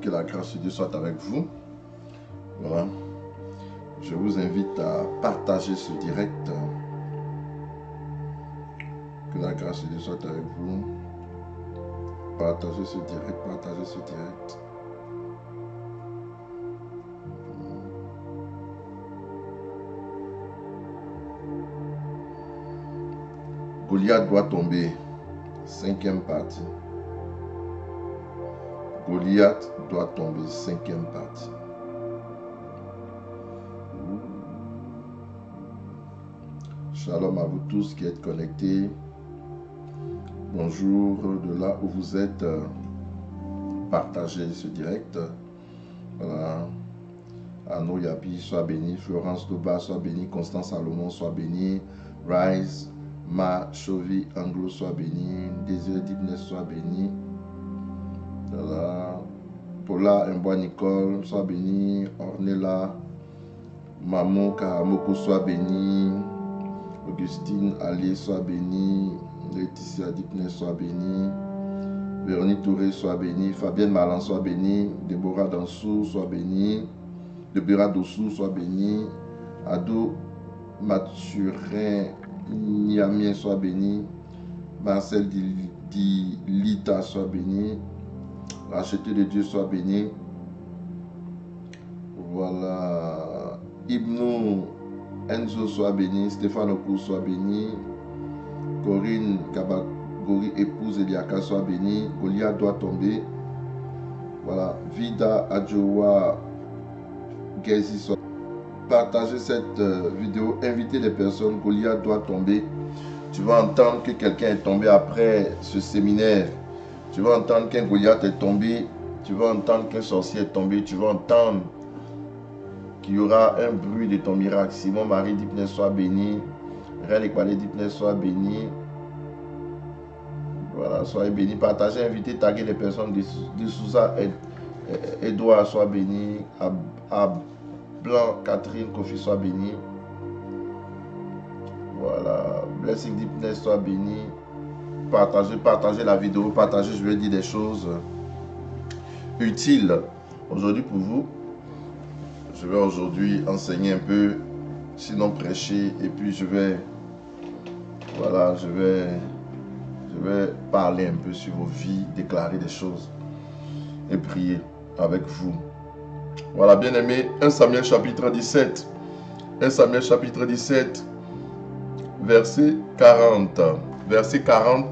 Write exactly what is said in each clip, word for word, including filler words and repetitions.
que la grâce de Dieu soit avec vous. Voilà. Je vous invite à partager ce direct. Que la grâce de Dieu soit avec vous. Partagez ce direct, partagez ce direct. Goliath doit tomber. Cinquième partie. Goliath doit tomber. Cinquième partie. Shalom à vous tous qui êtes connectés. Bonjour de là où vous êtes. Partagez ce direct. Voilà. Arnaud Yabi, sois béni. Florence Doba, sois béni. Constance Salomon, sois béni. Rise. Ma Chovy Anglo, soit béni. Désiré Dibnes, soit béni. Voilà. Paula Mboa Nicole, soit béni. Ornella Maman Karamoko, soit béni. Augustine Ali, soit béni. Laetitia Dibnes, soit béni. Véronique Touré, soit béni. Fabienne Malan, soit béni. Déborah Dansou, soit béni. Déborah Dossou, soit béni. Ado Mathurin Niamien, soit béni. Marcel Dilita, soit béni. Racheté de Dieu, soit béni. Voilà. Ibnou Enzo, soit béni. Stéphane Okou, soit béni. Corinne Kabagori, épouse Eliaka, soit béni. Goliath doit tomber. Voilà. Vida Adjoa Gezi, soit béni. Partagez cette euh, vidéo, invitez les personnes. Goliath doit tomber. Tu vas entendre que quelqu'un est tombé après ce séminaire. Tu vas entendre qu'un Goliath est tombé. Tu vas entendre qu'un sorcier est tombé. Tu vas entendre qu'il y aura un bruit de ton miracle. Simon Marie Dipnes, soit béni. Réal Ekwale Dipnes, soit béni. Voilà, soyez béni. Partagez, invitez, taguez les personnes. De Souza Edouard, soit béni. À, à Blanc, Catherine, Kofi, soit béni. Voilà. Blessing Dipnes, soit béni. Partagez, partagez la vidéo, partagez, je vais dire des choses utiles aujourd'hui pour vous. Je vais aujourd'hui enseigner un peu, sinon prêcher, et puis je vais, voilà, je vais, je vais parler un peu sur vos vies, déclarer des choses et prier avec vous. Voilà, bien aimé, un Samuel chapitre dix-sept, un Samuel chapitre dix-sept, verset quarante, verset quarante.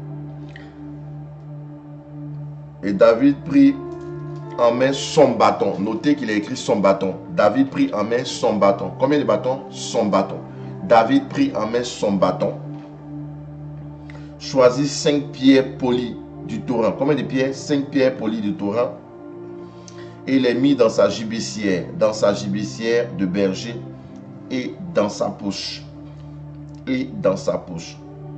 Et David prit en main son bâton. Notez qu'il a écrit son bâton. David prit en main son bâton. Combien de bâtons? Son bâton. David prit en main son bâton. Choisit cinq pierres polies du torrent. Combien de pierres? Cinq pierres polies du torrent. Et les mit dans sa gibecière, dans sa gibecière de berger et dans sa poche. Et dans sa poche.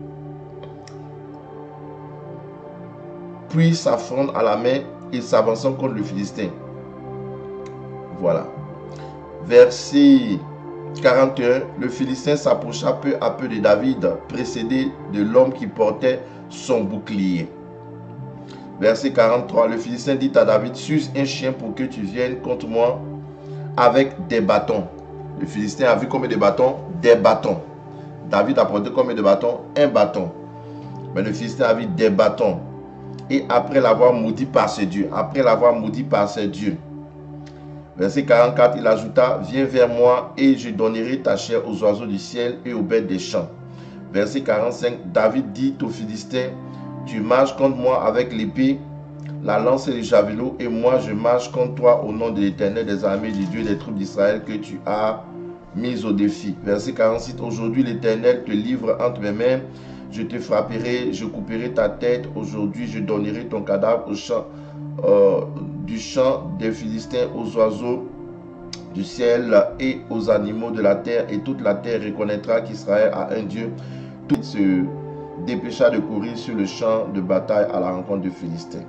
Puis s'affronte à la main et s'avançant contre le Philistin. Voilà. Verset quarante et un. Le Philistin s'approcha peu à peu de David, précédé de l'homme qui portait son bouclier. Verset quarante-trois. Le Philistin dit à David, suce un chien pour que tu viennes contre moi avec des bâtons. Le Philistin a vu combien de bâtons? Des bâtons. David a porté combien de bâtons? Un bâton. Mais le Philistin a vu des bâtons. Et après l'avoir maudit par ses dieux, après l'avoir maudit par ses dieux. Verset quarante-quatre, il ajouta, viens vers moi et je donnerai ta chair aux oiseaux du ciel et aux bêtes des champs. Verset quarante-cinq, David dit aux Philistins, tu marches contre moi avec l'épée, la lance et le javelot, et moi je marche contre toi au nom de l'Éternel des armées du Dieu des troupes d'Israël que tu as mis au défi. Verset quarante-six, aujourd'hui l'Éternel te livre entre mes mains, je te frapperai, je couperai ta tête, aujourd'hui je donnerai ton cadavre au champ, euh, du champ des Philistins aux oiseaux du ciel et aux animaux de la terre, et toute la terre reconnaîtra qu'Israël a un Dieu. Tout se dépêcha de courir sur le champ de bataille à la rencontre des Philistins.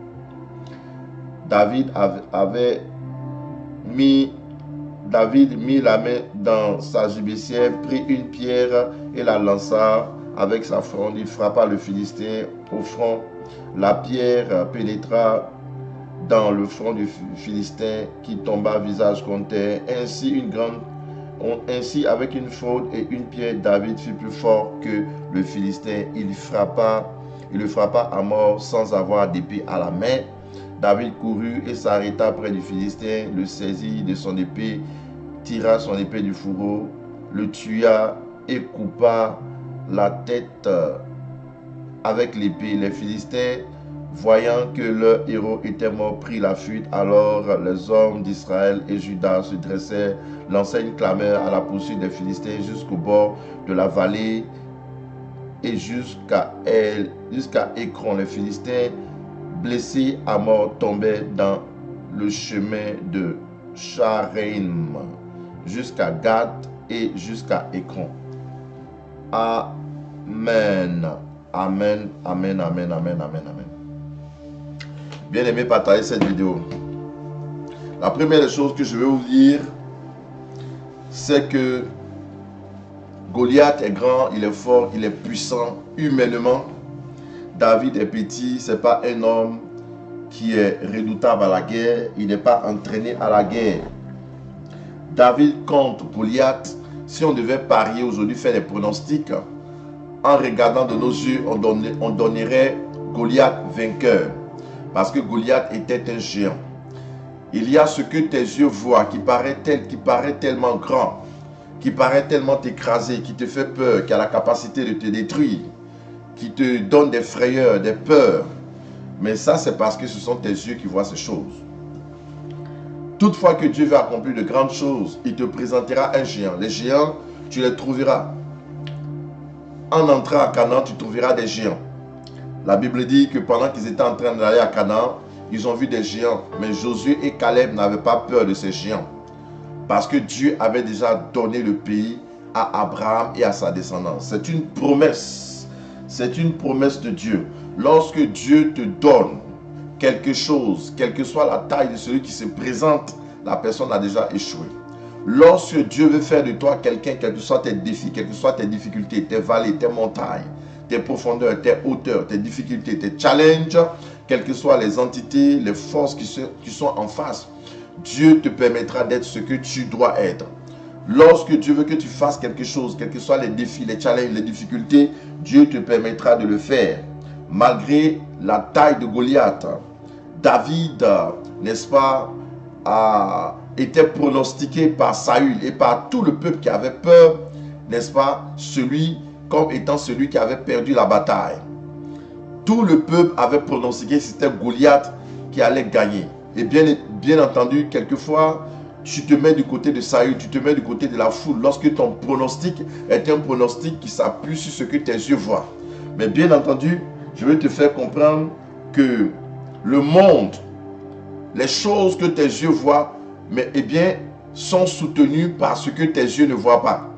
David avait mis, David mit la main dans sa gibecière, prit une pierre et la lança avec sa fronde. Il frappa le Philistin au front. La pierre pénétra dans le front du Philistin qui tomba visage contre terre. Ainsi, une grande, ainsi avec une faute et une pierre, David fut plus fort que le Philistin. Il frappa, il le frappa à mort sans avoir d'épée à la main. David courut et s'arrêta près du Philistin, le saisit de son épée, tira son épée du fourreau, le tua et coupa la tête avec l'épée. Les Philistins, voyant que leur héros était mort, prit la fuite. Alors les hommes d'Israël et Juda se dressèrent, lançaient une clameur à la poursuite des Philistins jusqu'au bord de la vallée et jusqu'à elle, jusqu'à Écron. Les Philistins, blessés à mort, tombaient dans le chemin de Shareim jusqu'à Gath et jusqu'à Écron. Amen. Amen, amen, amen, amen, amen, amen. Bien aimé, partagez cette vidéo. La première des choses que je vais vous dire, c'est que Goliath est grand, il est fort, il est puissant humainement. David est petit, ce n'est pas un homme qui est redoutable à la guerre, il n'est pas entraîné à la guerre. David contre Goliath, si on devait parier aujourd'hui, faire des pronostics, en regardant de nos yeux, on, donne, on donnerait Goliath vainqueur. Parce que Goliath était un géant. Il y a ce que tes yeux voient qui paraît, tel, qui paraît tellement grand, qui paraît tellement t'écraser, qui te fait peur, qui a la capacité de te détruire, qui te donne des frayeurs, des peurs. Mais ça, c'est parce que ce sont tes yeux qui voient ces choses. Toutefois que Dieu veut accomplir de grandes choses, il te présentera un géant. Les géants, tu les trouveras. En entrant à Canaan, tu trouveras des géants. La Bible dit que pendant qu'ils étaient en train d'aller à Canaan, ils ont vu des géants. Mais Josué et Caleb n'avaient pas peur de ces géants. Parce que Dieu avait déjà donné le pays à Abraham et à sa descendance. C'est une promesse. C'est une promesse de Dieu. Lorsque Dieu te donne quelque chose, quelle que soit la taille de celui qui se présente, la personne a déjà échoué. Lorsque Dieu veut faire de toi quelqu'un, quels que soient tes défis, quelles que soient tes difficultés, tes vallées, tes montagnes, tes profondeurs, tes hauteurs, tes difficultés, tes challenges, quelles que soient les entités, les forces qui, se, qui sont en face, Dieu te permettra d'être ce que tu dois être. Lorsque Dieu veut que tu fasses quelque chose, quels que soient les défis, les challenges, les difficultés, Dieu te permettra de le faire. Malgré la taille de Goliath, David, n'est-ce pas, a été pronostiqué par Saül et par tout le peuple qui avait peur, n'est-ce pas, celui comme étant celui qui avait perdu la bataille. Tout le peuple avait pronostiqué que c'était Goliath qui allait gagner. Et bien, bien entendu, quelquefois, tu te mets du côté de Saül, tu te mets du côté de la foule, lorsque ton pronostic est un pronostic qui s'appuie sur ce que tes yeux voient. Mais bien entendu, je vais te faire comprendre que le monde, les choses que tes yeux voient, mais eh bien, sont soutenues par ce que tes yeux ne voient pas.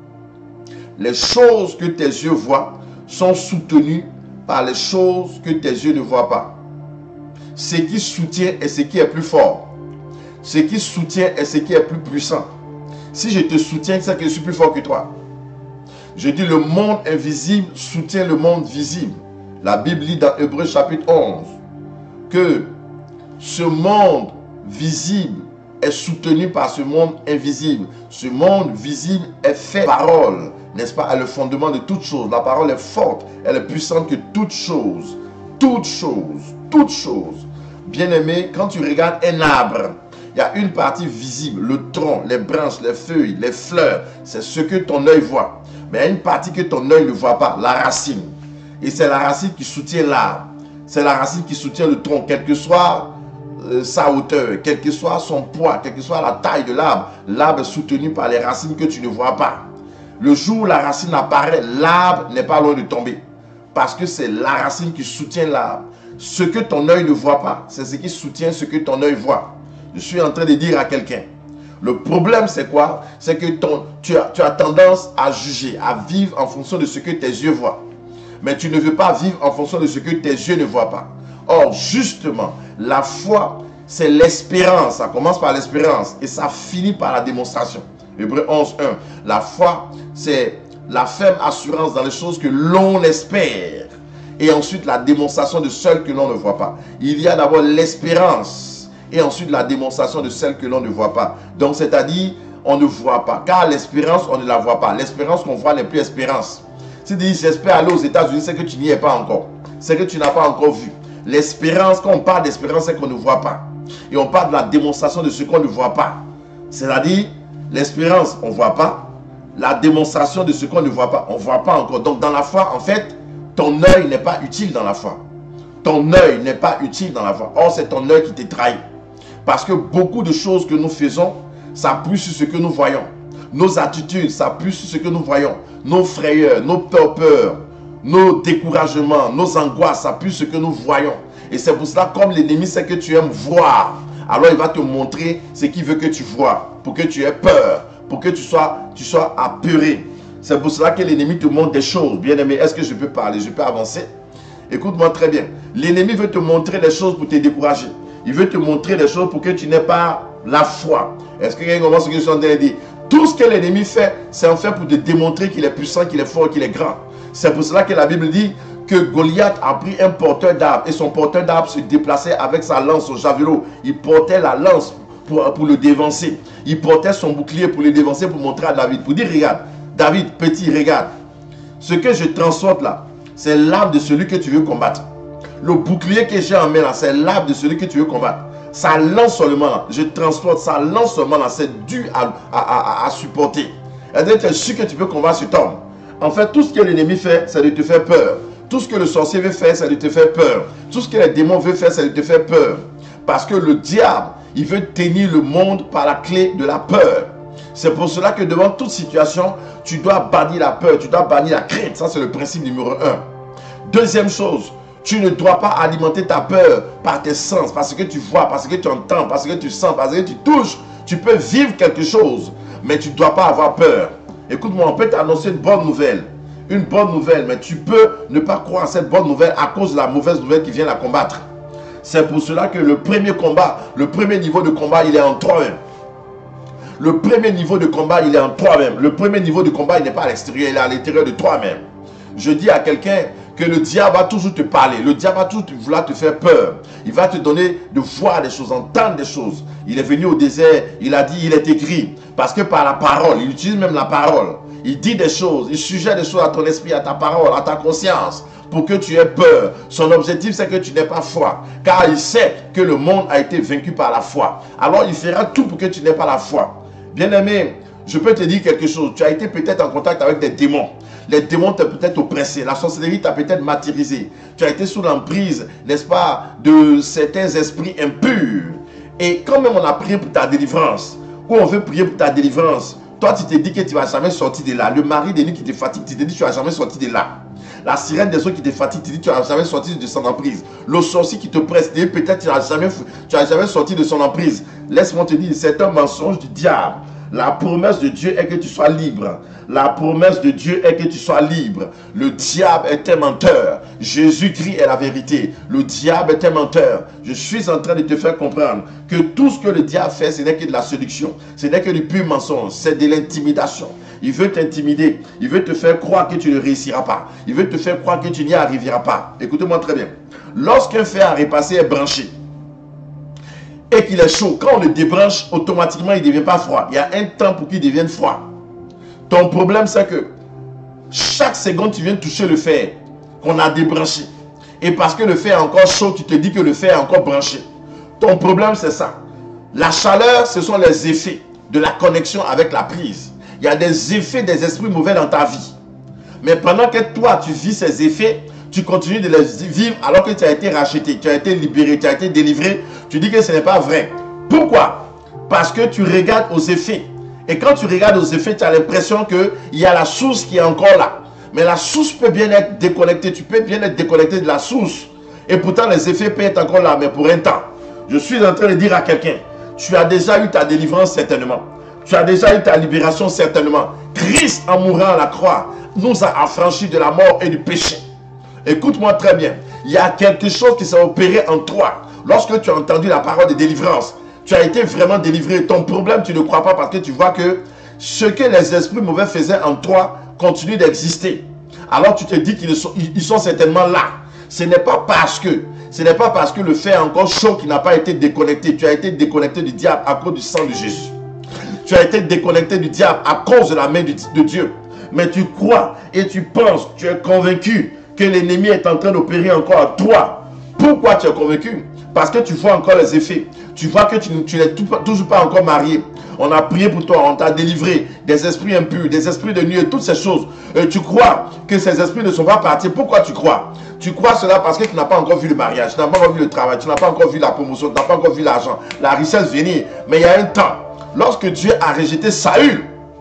Les choses que tes yeux voient sont soutenues par les choses que tes yeux ne voient pas. Ce qui soutient est ce qui est plus fort. Ce qui soutient est ce qui est plus puissant. Si je te soutiens, c'est que je suis plus fort que toi. Je dis le monde invisible soutient le monde visible. La Bible dit dans Hébreux chapitre onze que ce monde visible est soutenu par ce monde invisible. Ce monde visible est fait parole, n'est-ce pas, à le fondement de toute chose. La parole est forte, elle est puissante que toute chose, toute chose, toute chose. Bien-aimé, quand tu regardes un arbre, il y a une partie visible, le tronc, les branches, les feuilles, les fleurs, c'est ce que ton œil voit. Mais il y a une partie que ton œil ne voit pas, la racine. Et c'est la racine qui soutient l'arbre. C'est la racine qui soutient le tronc, quelle que soit euh, sa hauteur, quel que soit son poids, quelle que soit la taille de l'arbre. L'arbre est soutenu par les racines que tu ne vois pas. Le jour où la racine apparaît, l'arbre n'est pas loin de tomber. Parce que c'est la racine qui soutient l'arbre. Ce que ton œil ne voit pas, c'est ce qui soutient ce que ton œil voit. Je suis en train de dire à quelqu'un. Le problème, c'est quoi? C'est que ton, tu, as, tu as tendance à juger, à vivre en fonction de ce que tes yeux voient. Mais tu ne veux pas vivre en fonction de ce que tes yeux ne voient pas. Or, justement, la foi, c'est l'espérance. Ça commence par l'espérance et ça finit par la démonstration. Hébreux onze, un. La foi, c'est la ferme assurance dans les choses que l'on espère et ensuite la démonstration de celle que l'on ne voit pas. Il y a d'abord l'espérance et ensuite la démonstration de celle que l'on ne voit pas. Donc, c'est-à-dire, on ne voit pas. Car l'espérance, on ne la voit pas. L'espérance qu'on voit n'est plus espérance. Si tu dis, j'espère aller aux États-Unis, c'est que tu n'y es pas encore. C'est que tu n'as pas encore vu. L'espérance, quand on parle d'espérance, c'est qu'on ne voit pas. Et on parle de la démonstration de ce qu'on ne voit pas. C'est-à-dire, l'espérance, on ne voit pas. La démonstration de ce qu'on ne voit pas, on ne voit pas encore. Donc, dans la foi, en fait, ton œil n'est pas utile dans la foi. Ton œil n'est pas utile dans la foi. Or, c'est ton œil qui te trahit. Parce que beaucoup de choses que nous faisons, ça appuie sur ce que nous voyons. Nos attitudes, ça appuie sur ce que nous voyons. Nos frayeurs, nos peurs, peurs, nos découragements, nos angoisses, ça appuie sur ce que nous voyons. Et c'est pour cela, comme l'ennemi sait que tu aimes voir, alors il va te montrer ce qu'il veut que tu vois, pour que tu aies peur, pour que tu sois, tu sois apeuré. C'est pour cela que l'ennemi te montre des choses. Bien aimé, est-ce que je peux parler? Je peux avancer? Écoute-moi très bien. L'ennemi veut te montrer des choses pour te décourager. Il veut te montrer des choses pour que tu n'aies pas la foi. Est-ce que quelqu'un comprend ce que je suis en train de dire? Tout ce que l'ennemi fait, c'est en fait pour te démontrer qu'il est puissant, qu'il est fort, qu'il est grand. C'est pour cela que la Bible dit que Goliath a pris un porteur d'arbre et son porteur d'arbre se déplaçait avec sa lance au javelot. Il portait la lance pour, pour le dévancer. Il portait son bouclier pour le dévancer, pour montrer à David. Pour dire, regarde, David, petit, regarde. Ce que je transporte là, c'est l'arbre de celui que tu veux combattre. Le bouclier que j'ai en main là, c'est l'arbre de celui que tu veux combattre. Ça lance seulement là, je transporte, ça lance seulement là, c'est dû à, à, à, à supporter. C'est-à-dire que sûr que tu peux combattre cet homme. En fait, tout ce que l'ennemi fait, c'est de te faire peur. Tout ce que le sorcier veut faire, c'est de te faire peur. Tout ce que les démons veulent faire, c'est de te faire peur. Parce que le diable, il veut tenir le monde par la clé de la peur. C'est pour cela que devant toute situation, tu dois bannir la peur, tu dois bannir la crainte. Ça, c'est le principe numéro un. Deuxième chose, tu ne dois pas alimenter ta peur par tes sens, parce que tu vois, parce que tu entends, parce que tu sens, parce que tu touches. Tu peux vivre quelque chose, mais tu ne dois pas avoir peur. Écoute-moi, on peut t'annoncer une bonne nouvelle. Une bonne nouvelle, mais tu peux ne pas croire à cette bonne nouvelle à cause de la mauvaise nouvelle qui vient la combattre. C'est pour cela que le premier combat, le premier niveau de combat, il est en toi-même. Le premier niveau de combat, il est en toi-même. Le premier niveau de combat, il n'est pas à l'extérieur, il est à l'intérieur de toi-même. Je dis à quelqu'un que le diable va toujours te parler. Le diable va toujours vouloir te faire peur. Il va te donner de voir des choses, entendre des choses. Il est venu au désert, il a dit, il est écrit. Parce que par la parole, il utilise même la parole. Il dit des choses, il suggère des choses à ton esprit, à ta parole, à ta conscience, pour que tu aies peur. Son objectif, c'est que tu n'aies pas foi. Car il sait que le monde a été vaincu par la foi. Alors, il fera tout pour que tu n'aies pas la foi. Bien-aimé, je peux te dire quelque chose. Tu as été peut-être en contact avec des démons. Les démons t'ont peut-être oppressé. La sorcellerie t'a peut-être martyrisé. Tu as été sous l'emprise, n'est-ce pas, de certains esprits impurs. Et quand même on a prié pour ta délivrance, ou on veut prier pour ta délivrance, toi tu te dis que tu ne vas jamais sortir de là. Le mari de nuit qui te fatigue, tu te dis que tu ne vas jamais sortir de là. La sirène des eaux qui te fatigue, tu te dis que tu ne vas jamais sortir de son emprise. Le sorcier qui te presse, tu te dis peut-être tu n'as jamais, tu n'as jamais sorti de son emprise. Laisse-moi te dire, c'est un mensonge du diable. La promesse de Dieu est que tu sois libre. La promesse de Dieu est que tu sois libre. Le diable est un menteur. Jésus-Christ est la vérité. Le diable est un menteur. Je suis en train de te faire comprendre que tout ce que le diable fait, ce n'est que de la séduction. Ce n'est que du pur mensonge. C'est de l'intimidation. Il veut t'intimider. Il veut te faire croire que tu ne réussiras pas. Il veut te faire croire que tu n'y arriveras pas. Écoutez-moi très bien. Lorsqu'un fer à repasser est branché, et qu'il est chaud, quand on le débranche, automatiquement, il ne devient pas froid. Il y a un temps pour qu'il devienne froid. Ton problème, c'est que chaque seconde, tu viens toucher le fer qu'on a débranché. Et parce que le fer est encore chaud, tu te dis que le fer est encore branché. Ton problème, c'est ça. La chaleur, ce sont les effets de la connexion avec la prise. Il y a des effets des esprits mauvais dans ta vie. Mais pendant que toi, tu vis ces effets, tu continues de les vivre alors que tu as été racheté, tu as été libéré, tu as été délivré. Tu dis que ce n'est pas vrai. Pourquoi? Parce que tu regardes aux effets. Et quand tu regardes aux effets, tu as l'impression qu'il y a la source qui est encore là. Mais la source peut bien être déconnectée. Tu peux bien être déconnecté de la source. Et pourtant, les effets peuvent être encore là, mais pour un temps. Je suis en train de dire à quelqu'un, tu as déjà eu ta délivrance certainement. Tu as déjà eu ta libération certainement. Christ, en mourant à la croix, nous a affranchis de la mort et du péché. Écoute-moi très bien. Il y a quelque chose qui s'est opéré en toi. Lorsque tu as entendu la parole de délivrance, tu as été vraiment délivré. Ton problème, tu ne crois pas parce que tu vois que ce que les esprits mauvais faisaient en toi continue d'exister. Alors tu te dis qu'ils sont, ils sont certainement là. Ce n'est pas parce que, ce n'est pas parce que le fer est encore chaud qu'il n'a pas été déconnecté. Tu as été déconnecté du diable à cause du sang de Jésus. Tu as été déconnecté du diable à cause de la main de Dieu. Mais tu crois et tu penses, tu es convaincu que l'ennemi est en train d'opérer encore à toi. Pourquoi tu es convaincu? Parce que tu vois encore les effets. Tu vois que tu, tu n'es toujours pas encore marié. On a prié pour toi, on t'a délivré des esprits impurs, des esprits de nuit et toutes ces choses. Et tu crois que ces esprits ne sont pas partis. Pourquoi tu crois? Tu crois cela parce que tu n'as pas encore vu le mariage, tu n'as pas encore vu le travail, tu n'as pas encore vu la promotion, tu n'as pas encore vu l'argent, la richesse venir. Mais il y a un temps, lorsque Dieu a rejeté Saül,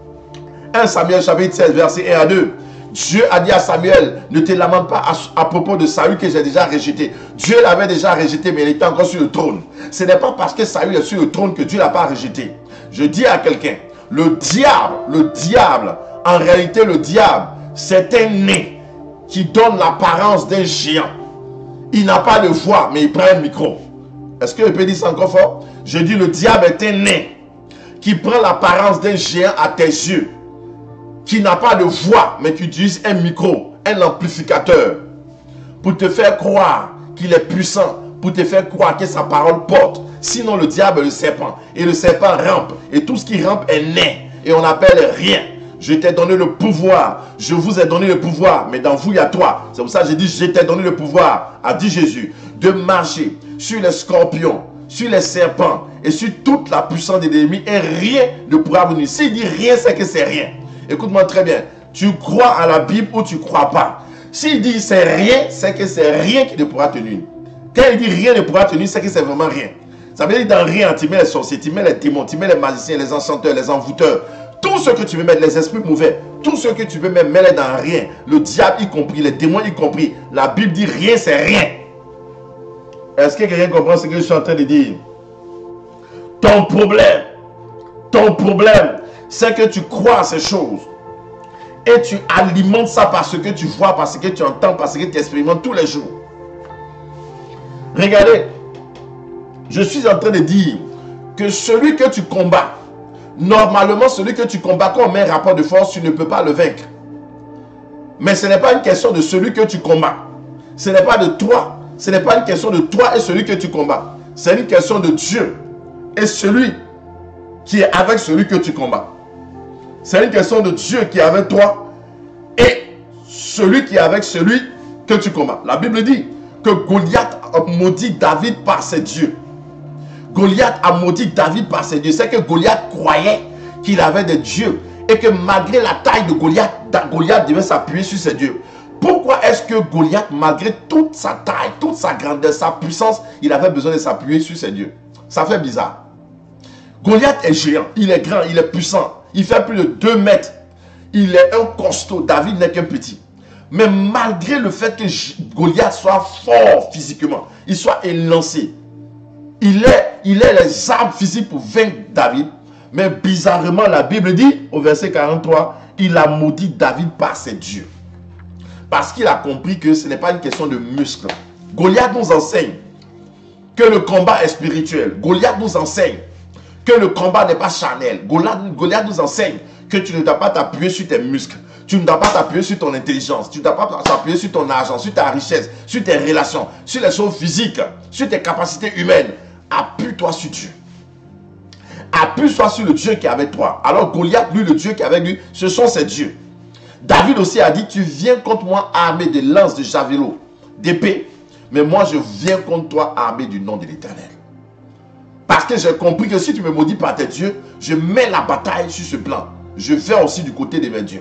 un Samuel chapitre seize, verset un à deux, Dieu a dit à Samuel, ne te lamente pas à, à propos de Saül que j'ai déjà rejeté. Dieu l'avait déjà rejeté, mais il était encore sur le trône. Ce n'est pas parce que Saül est sur le trône que Dieu ne l'a pas rejeté. Je dis à quelqu'un, le diable, le diable, en réalité le diable, c'est un nez qui donne l'apparence d'un géant. Il n'a pas de voix, mais il prend un micro. Est-ce que je peux dire ça encore fort? Je dis le diable est un nez qui prend l'apparence d'un géant à tes yeux, qui n'a pas de voix, mais qui utilise un micro, un amplificateur, pour te faire croire qu'il est puissant, pour te faire croire que sa parole porte. Sinon, le diable est le serpent, et le serpent rampe, et tout ce qui rampe est né, et on n'appelle rien. Je t'ai donné le pouvoir, je vous ai donné le pouvoir, mais dans vous, il y a toi. C'est pour ça que j'ai dit, je t'ai donné le pouvoir, a dit Jésus, de marcher sur les scorpions, sur les serpents, et sur toute la puissance de l'ennemi, et rien ne pourra vous nuire. S'il dit rien, c'est que c'est rien. Écoute-moi très bien, tu crois à la Bible ou tu ne crois pas. S'il dit c'est rien, c'est que c'est rien qui ne pourra te nuire. Quand il dit rien ne pourra te nuire, c'est que c'est vraiment rien. Ça veut dire dans rien, tu mets les sorciers, tu mets les démons, tu mets les magiciens, les enchanteurs, les envoûteurs. Tout ce que tu veux mettre, les esprits mauvais, tout ce que tu veux mettre, mets-les dans rien. Le diable y compris, les démons y compris. La Bible dit rien, c'est rien. Est-ce que quelqu'un comprend ce que je suis en train de dire? Ton problème, ton problème, c'est que tu crois à ces choses. Et tu alimentes ça parce que tu vois, parce que tu entends, parce que tu expérimentes tous les jours. Regardez, je suis en train de dire que celui que tu combats, normalement celui que tu combats, quand on met un rapport de force, tu ne peux pas le vaincre. Mais ce n'est pas une question de celui que tu combats. Ce n'est pas de toi. Ce n'est pas une question de toi et celui que tu combats. C'est une question de Dieu et celui qui est avec celui que tu combats. C'est une question de Dieu qui est avec toi et celui qui est avec celui que tu combats. La Bible dit que Goliath a maudit David par ses dieux. Goliath a maudit David par ses dieux. C'est que Goliath croyait qu'il avait des dieux et que malgré la taille de Goliath, Goliath devait s'appuyer sur ses dieux. Pourquoi est-ce que Goliath, malgré toute sa taille, toute sa grandeur, sa puissance, il avait besoin de s'appuyer sur ses dieux? Ça fait bizarre. Goliath est géant, il est grand, il est puissant. Il fait plus de deux mètres. Il est un costaud. David n'est qu'un petit. Mais malgré le fait que Goliath soit fort physiquement, il soit élancé, il est, il est les armes physiques pour vaincre David. Mais bizarrement, la Bible dit, au verset quarante-trois, il a maudit David par ses dieux. Parce qu'il a compris que ce n'est pas une question de muscles. Goliath nous enseigne que le combat est spirituel. Goliath nous enseigne que le combat n'est pas charnel. Goliath, Goliath nous enseigne que tu ne dois pas t'appuyer sur tes muscles. Tu ne dois pas t'appuyer sur ton intelligence. Tu ne dois pas t'appuyer sur ton argent, sur ta richesse, sur tes relations, sur les choses physiques, sur tes capacités humaines. Appuie-toi sur Dieu. Appuie-toi sur le Dieu qui est avec toi. Alors Goliath, lui, le Dieu qui est avec lui, ce sont ses dieux. David aussi a dit, tu viens contre moi armé de lances, de javelots, d'épée. Mais moi, je viens contre toi armé du nom de l'Éternel. Parce que j'ai compris que si tu me maudis par tes dieux, je mets la bataille sur ce plan. Je vais aussi du côté de mes dieux.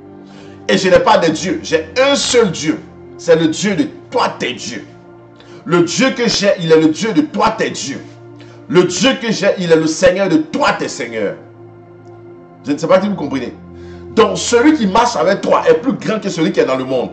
Et je n'ai pas de dieux. J'ai un seul Dieu. C'est le Dieu de toi, tes dieux. Le Dieu que j'ai, il est le Dieu de toi, tes dieux. Le Dieu que j'ai, il est le Seigneur de toi, tes seigneurs. Je ne sais pas si vous comprenez. Donc, celui qui marche avec toi est plus grand que celui qui est dans le monde.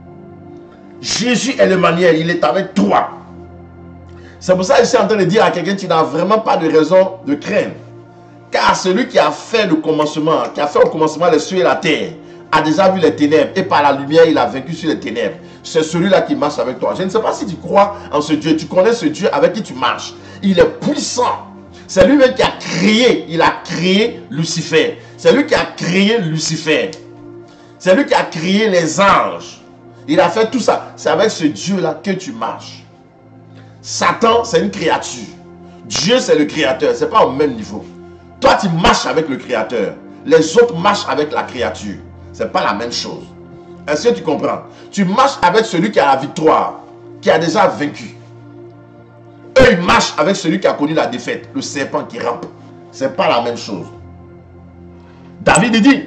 Jésus est l'Emmanuel, il est avec toi. C'est pour ça que je suis en train de dire à quelqu'un, tu n'as vraiment pas de raison de craindre. Car celui qui a fait le commencement, qui a fait au commencement les cieux et la terre, a déjà vu les ténèbres et par la lumière, il a vaincu sur les ténèbres. C'est celui-là qui marche avec toi. Je ne sais pas si tu crois en ce Dieu, tu connais ce Dieu avec qui tu marches. Il est puissant. C'est lui-même qui a créé, il a créé Lucifer. C'est lui qui a créé Lucifer. C'est lui qui a créé les anges. Il a fait tout ça. C'est avec ce Dieu-là que tu marches. Satan, c'est une créature. Dieu, c'est le créateur. Ce n'est pas au même niveau. Toi, tu marches avec le créateur. Les autres marchent avec la créature. Ce n'est pas la même chose. Est-ce que tu comprends? Tu marches avec celui qui a la victoire, qui a déjà vaincu. Eux, ils marchent avec celui qui a connu la défaite, le serpent qui rampe. Ce n'est pas la même chose. David dit,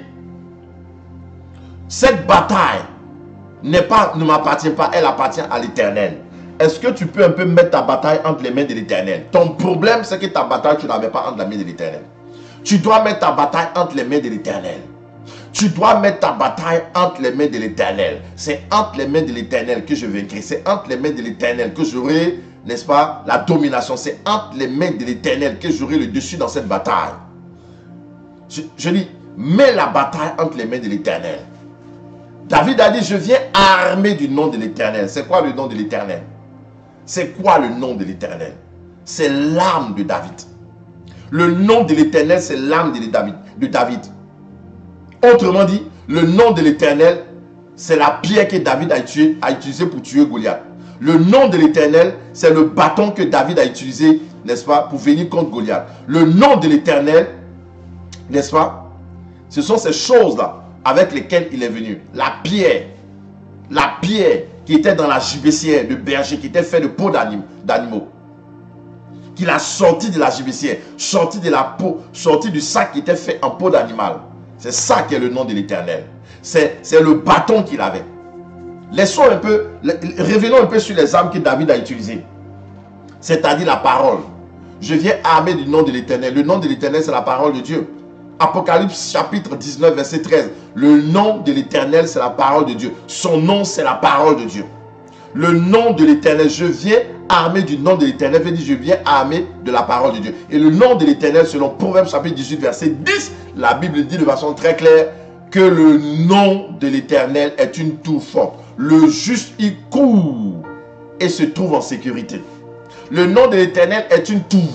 cette bataille n'est pas, ne m'appartient pas, elle appartient à l'Éternel. Est-ce que tu peux un peu mettre ta bataille entre les mains de l'Éternel? Ton problème, c'est que ta bataille, tu ne la mets pas entre les mains de l'Éternel. Tu dois mettre ta bataille entre les mains de l'Éternel. Tu dois mettre ta bataille entre les mains de l'Éternel. C'est entre les mains de l'Éternel que je vaincrai. C'est entre les mains de l'Éternel que j'aurai, n'est-ce pas, la domination. C'est entre les mains de l'Éternel que j'aurai le dessus dans cette bataille. Je, je dis, mets la bataille entre les mains de l'Éternel. David a dit, je viens armé du nom de l'Éternel. C'est quoi le nom de l'Éternel? C'est quoi le nom de l'Éternel? C'est l'âme de David. Le nom de l'Éternel, c'est l'âme de David, de David. Autrement dit, le nom de l'Éternel, c'est la pierre que David a utilisée a utilisé pour tuer Goliath. Le nom de l'Éternel, c'est le bâton que David a utilisé, n'est-ce pas, pour venir contre Goliath. Le nom de l'Éternel, n'est-ce pas, ce sont ces choses-là avec lesquelles il est venu. La pierre, la pierre qui était dans la gibecière de berger, qui était fait de peau d'animaux, qu'il a sorti de la gibecière, sorti de la peau, sorti du sac qui était fait en peau d'animal. C'est ça qui est le nom de l'Éternel. C'est le bâton qu'il avait. Laissons un peu, revenons un peu sur les armes que David a utilisées. C'est-à-dire la parole. Je viens armé du nom de l'Éternel. Le nom de l'Éternel, c'est la parole de Dieu. Apocalypse chapitre dix-neuf, verset treize. Le nom de l'Éternel, c'est la parole de Dieu. Son nom, c'est la parole de Dieu. Le nom de l'Éternel, je viens armé du nom de l'Éternel. Je dis, je viens armé de la parole de Dieu. Et le nom de l'Éternel, selon Proverbe chapitre dix-huit, verset dix, la Bible dit de façon très claire que le nom de l'Éternel est une tour forte. Le juste y court et se trouve en sécurité. Le nom de l'Éternel est une tour.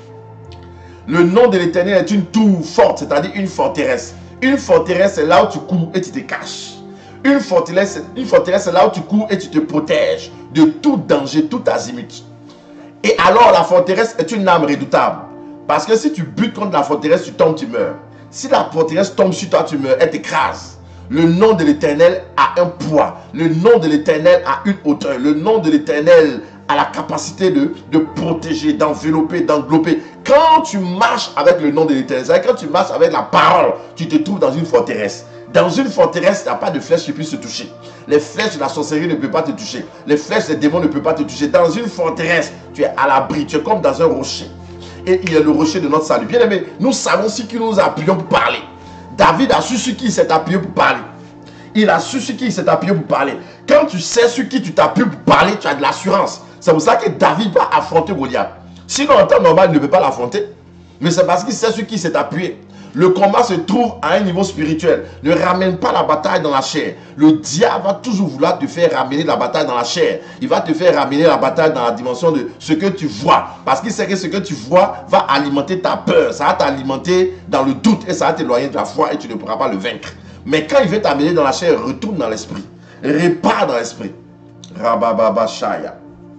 Le nom de l'Éternel est une tour forte, c'est-à-dire une forteresse. Une forteresse, c'est là où tu cours et tu te caches. Une forteresse, une forteresse, c'est là où tu cours et tu te protèges de tout danger, tout azimut. Et alors, la forteresse est une âme redoutable. Parce que si tu butes contre la forteresse, tu tombes, tu meurs. Si la forteresse tombe sur toi, tu meurs, elle t'écrase. Le nom de l'Éternel a un poids. Le nom de l'Éternel a une hauteur. Le nom de l'Éternel a la capacité de, de protéger, d'envelopper, d'englober. Quand tu marches avec le nom de l'Éternel, quand tu marches avec la parole, tu te trouves dans une forteresse. Dans une forteresse, il n'y a pas de flèches qui puissent se toucher. Les flèches de la sorcellerie ne peuvent pas te toucher. Les flèches des démons ne peuvent pas te toucher. Dans une forteresse, tu es à l'abri. Tu es comme dans un rocher. Et il est le rocher de notre salut. Bien aimé, nous savons sur qui nous nous appuyons pour parler. David a su sur qui il s'est appuyé pour parler. Il a su sur qui il s'est appuyé pour parler. Quand tu sais sur qui tu t'appuies pour parler, tu as de l'assurance. C'est pour ça que David va affronter Goliath. Sinon, en temps normal, il ne peut pas l'affronter. Mais c'est parce qu'il sait sur qui il s'est appuyé. Le combat se trouve à un niveau spirituel. Ne ramène pas la bataille dans la chair. Le diable va toujours vouloir te faire ramener la bataille dans la chair. Il va te faire ramener la bataille dans la dimension de ce que tu vois. Parce qu'il sait que ce que tu vois va alimenter ta peur. Ça va t'alimenter dans le doute et ça va t'éloigner de la foi et tu ne pourras pas le vaincre. Mais quand il veut t'amener dans la chair, retourne dans l'esprit. Répare dans l'esprit. Rabababa Shaya.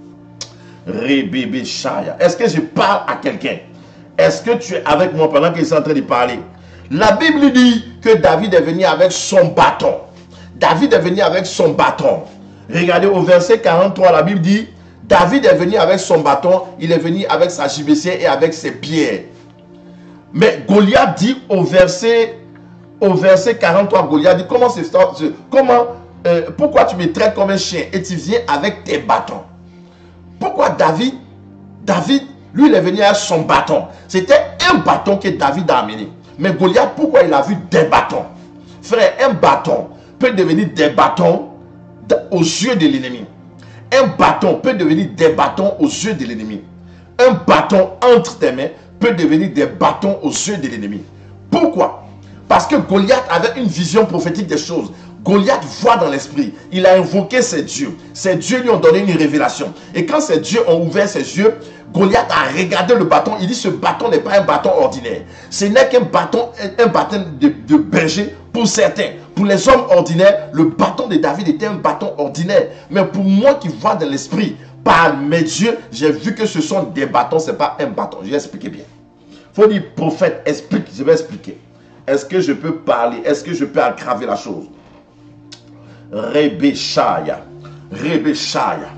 Rebebe Shaya. Est-ce que je parle à quelqu'un? Est-ce que tu es avec moi pendant qu'il est en train de parler? La Bible dit que David est venu avec son bâton. David est venu avec son bâton. Regardez au verset quarante-trois, la Bible dit, David est venu avec son bâton, il est venu avec sa gibecière et avec ses pierres. Mais Goliath dit au verset, au verset quarante-trois, Goliath dit, comment c'est comment, euh, pourquoi tu me traites comme un chien et tu viens avec tes bâtons? Pourquoi David, David, lui, il est venu avec son bâton. C'était un bâton que David a amené. Mais Goliath, pourquoi il a vu des bâtons? Frère, un bâton peut devenir des bâtons aux yeux de l'ennemi. Un bâton peut devenir des bâtons aux yeux de l'ennemi. Un bâton entre tes mains peut devenir des bâtons aux yeux de l'ennemi. Pourquoi? Parce que Goliath avait une vision prophétique des choses. Goliath voit dans l'esprit. Il a invoqué ses dieux. Ces dieux lui ont donné une révélation. Et quand ces dieux ont ouvert ses yeux, Goliath a regardé le bâton. Il dit, ce bâton n'est pas un bâton ordinaire. Ce n'est qu'un bâton, un bâton de, de berger pour certains. Pour les hommes ordinaires, le bâton de David était un bâton ordinaire. Mais pour moi qui vois dans l'esprit, par mes dieux, j'ai vu que ce sont des bâtons, ce n'est pas un bâton. Je vais expliquer bien. Il faut dire, prophète, explique. Je vais expliquer. Est-ce que je peux parler? Est-ce que je peux aggraver la chose? Rebeshaya, Rebeshaya,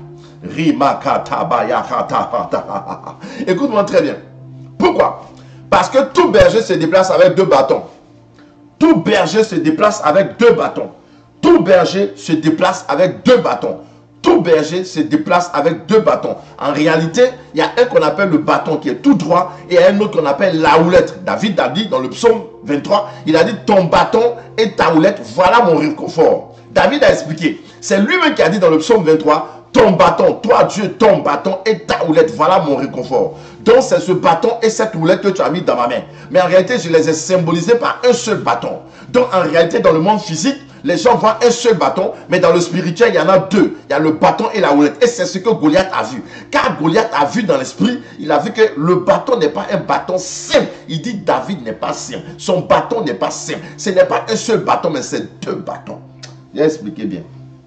Rimakatabayakata. Écoute-moi très bien. Pourquoi? Parce que tout berger se déplace avec deux bâtons. Tout berger se déplace avec deux bâtons. Tout berger se déplace avec deux bâtons. Tout berger se déplace avec deux bâtons. En réalité, il y a un qu'on appelle le bâton qui est tout droit et un autre qu'on appelle la houlette. David a dit dans le psaume vingt-trois, il a dit ton bâton et ta houlette, voilà mon réconfort. David a expliqué. C'est lui-même qui a dit dans le psaume vingt-trois, ton bâton, toi Dieu, ton bâton et ta houlette, voilà mon réconfort. Donc c'est ce bâton et cette houlette que tu as mis dans ma main. Mais en réalité, je les ai symbolisés par un seul bâton. Donc en réalité, dans le monde physique, les gens voient un seul bâton, mais dans le spirituel, il y en a deux. Il y a le bâton et la houlette. Et c'est ce que Goliath a vu. Car Goliath a vu dans l'esprit, il a vu que le bâton n'est pas un bâton simple. Il dit David n'est pas simple. Son bâton n'est pas simple. Ce n'est pas un seul bâton, mais c'est deux bâtons. Je vais expliquer bien.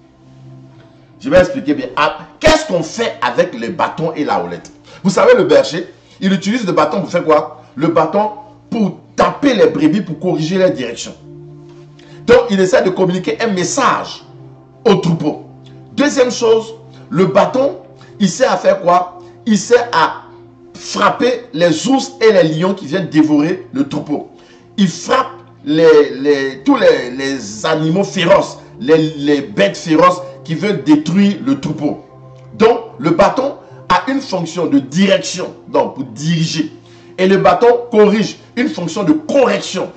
Je vais expliquer bien. Ah, qu'est-ce qu'on fait avec les bâtons et la houlette? Vous savez, le berger, il utilise le bâton pour faire quoi? Le bâton pour taper les brebis, pour corriger les directions. Donc, il essaie de communiquer un message au troupeau. Deuxième chose, le bâton, il sert à faire quoi? Il sert à frapper les ours et les lions qui viennent dévorer le troupeau. Il frappe les, les, tous les, les animaux féroces, les, les bêtes féroces qui veulent détruire le troupeau. Donc, le bâton a une fonction de direction, donc pour diriger. Et le bâton corrige, une fonction de correction.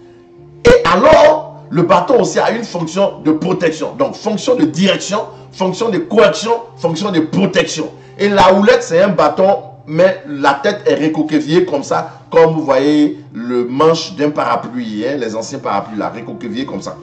Et alors, le bâton aussi a une fonction de protection. Donc, fonction de direction, fonction de correction, fonction de protection. Et la houlette, c'est un bâton, mais la tête est récoquevillée comme ça, comme vous voyez le manche d'un parapluie, hein, les anciens parapluies là, récoquevillés comme ça.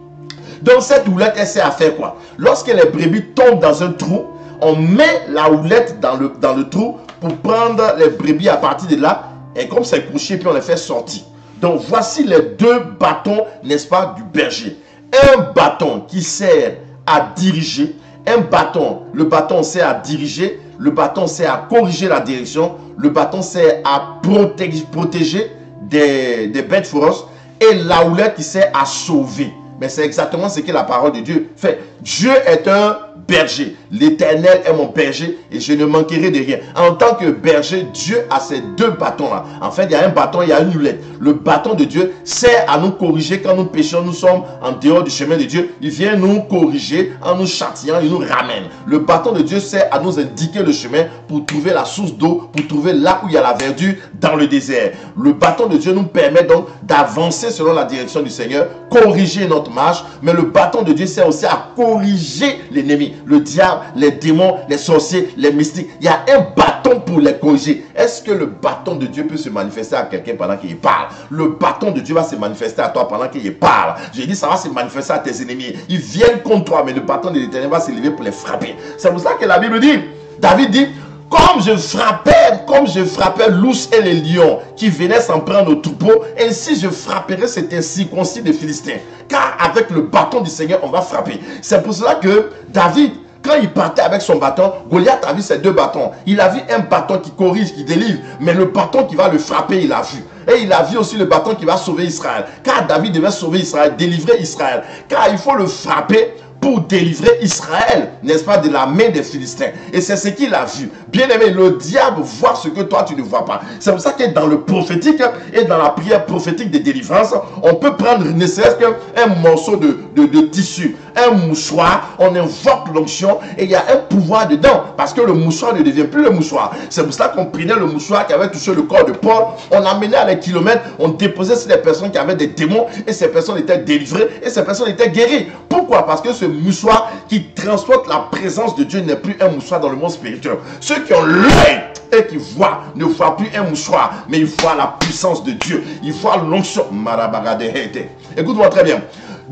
Donc, cette houlette, elle sert à faire quoi? Lorsque les brebis tombent dans un trou, on met la houlette dans le, dans le trou pour prendre les brebis à partir de là, et comme c'est couché, puis on les fait sortir. Donc, voici les deux bâtons, n'est-ce pas, du berger. Un bâton qui sert à diriger. Un bâton, le bâton sert à diriger. Le bâton sert à corriger la direction. Le bâton sert à protéger, protéger des, des bêtes féroces. Et la houlette qui sert à sauver. Mais c'est exactement ce que la parole de Dieu fait. Dieu est un berger. L'Éternel est mon berger et je ne manquerai de rien. En tant que berger, Dieu a ces deux bâtons-là. En fait, il y a un bâton, il y a une houlette. Le bâton de Dieu sert à nous corriger quand nous péchons, nous sommes en dehors du chemin de Dieu. Il vient nous corriger en nous châtiant, il nous ramène. Le bâton de Dieu sert à nous indiquer le chemin pour trouver la source d'eau, pour trouver là où il y a la verdure dans le désert. Le bâton de Dieu nous permet donc d'avancer selon la direction du Seigneur, corriger notre marche, mais le bâton de Dieu sert aussi à corriger l'ennemi, le diable, les démons, les sorciers, les mystiques. Il y a un bâton pour les corriger. Est-ce que le bâton de Dieu peut se manifester à quelqu'un pendant qu'il parle? Le bâton de Dieu va se manifester à toi pendant qu'il parle. Je dis, ça va se manifester à tes ennemis. Ils viennent contre toi, mais le bâton de l'Éternel va se lever pour les frapper. C'est pour ça que la Bible dit, David dit, comme je frappais, comme je frappais l'ours et les lions qui venaient s'en prendre au troupeau, ainsi je frapperai cet incirconcis des Philistins. Car avec le bâton du Seigneur, on va frapper. C'est pour cela que David, quand il partait avec son bâton, Goliath a vu ces deux bâtons. Il a vu un bâton qui corrige, qui délivre, mais le bâton qui va le frapper, il a vu. Et il a vu aussi le bâton qui va sauver Israël. Car David devait sauver Israël, délivrer Israël. Car il faut le frapper pour délivrer Israël, n'est-ce pas, de la main des Philistins. Et c'est ce qu'il a vu. Bien aimé, le diable voit ce que toi tu ne vois pas. C'est pour ça que dans le prophétique et dans la prière prophétique de délivrance, on peut prendre ne serait-ce qu'un morceau de, de, de tissu, un mouchoir, on invoque l'onction et il y a un pouvoir dedans. Parce que le mouchoir ne devient plus le mouchoir. C'est pour ça qu'on prenait le mouchoir qui avait touché le corps de Paul, on amenait à des kilomètres, on déposait sur les personnes qui avaient des démons et ces personnes étaient délivrées et ces personnes étaient guéries. Pourquoi? Parce que ce mouchoir qui transporte la présence de Dieu n'est plus un mouchoir dans le monde spirituel. Ceux qui ont l'œil et qui voient ne voient plus un mouchoir, mais ils voient la puissance de Dieu. Ils voient l'onction. Écoute-moi très bien.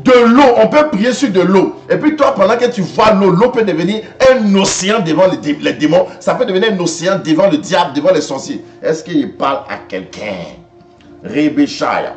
de l'eau, on peut prier sur de l'eau. Et puis toi, pendant que tu vois l'eau, l'eau peut devenir un océan devant les, dé les démons. Ça peut devenir un océan devant le diable, devant les sorciers. Est-ce qu'il parle à quelqu'un? Rebeshaya.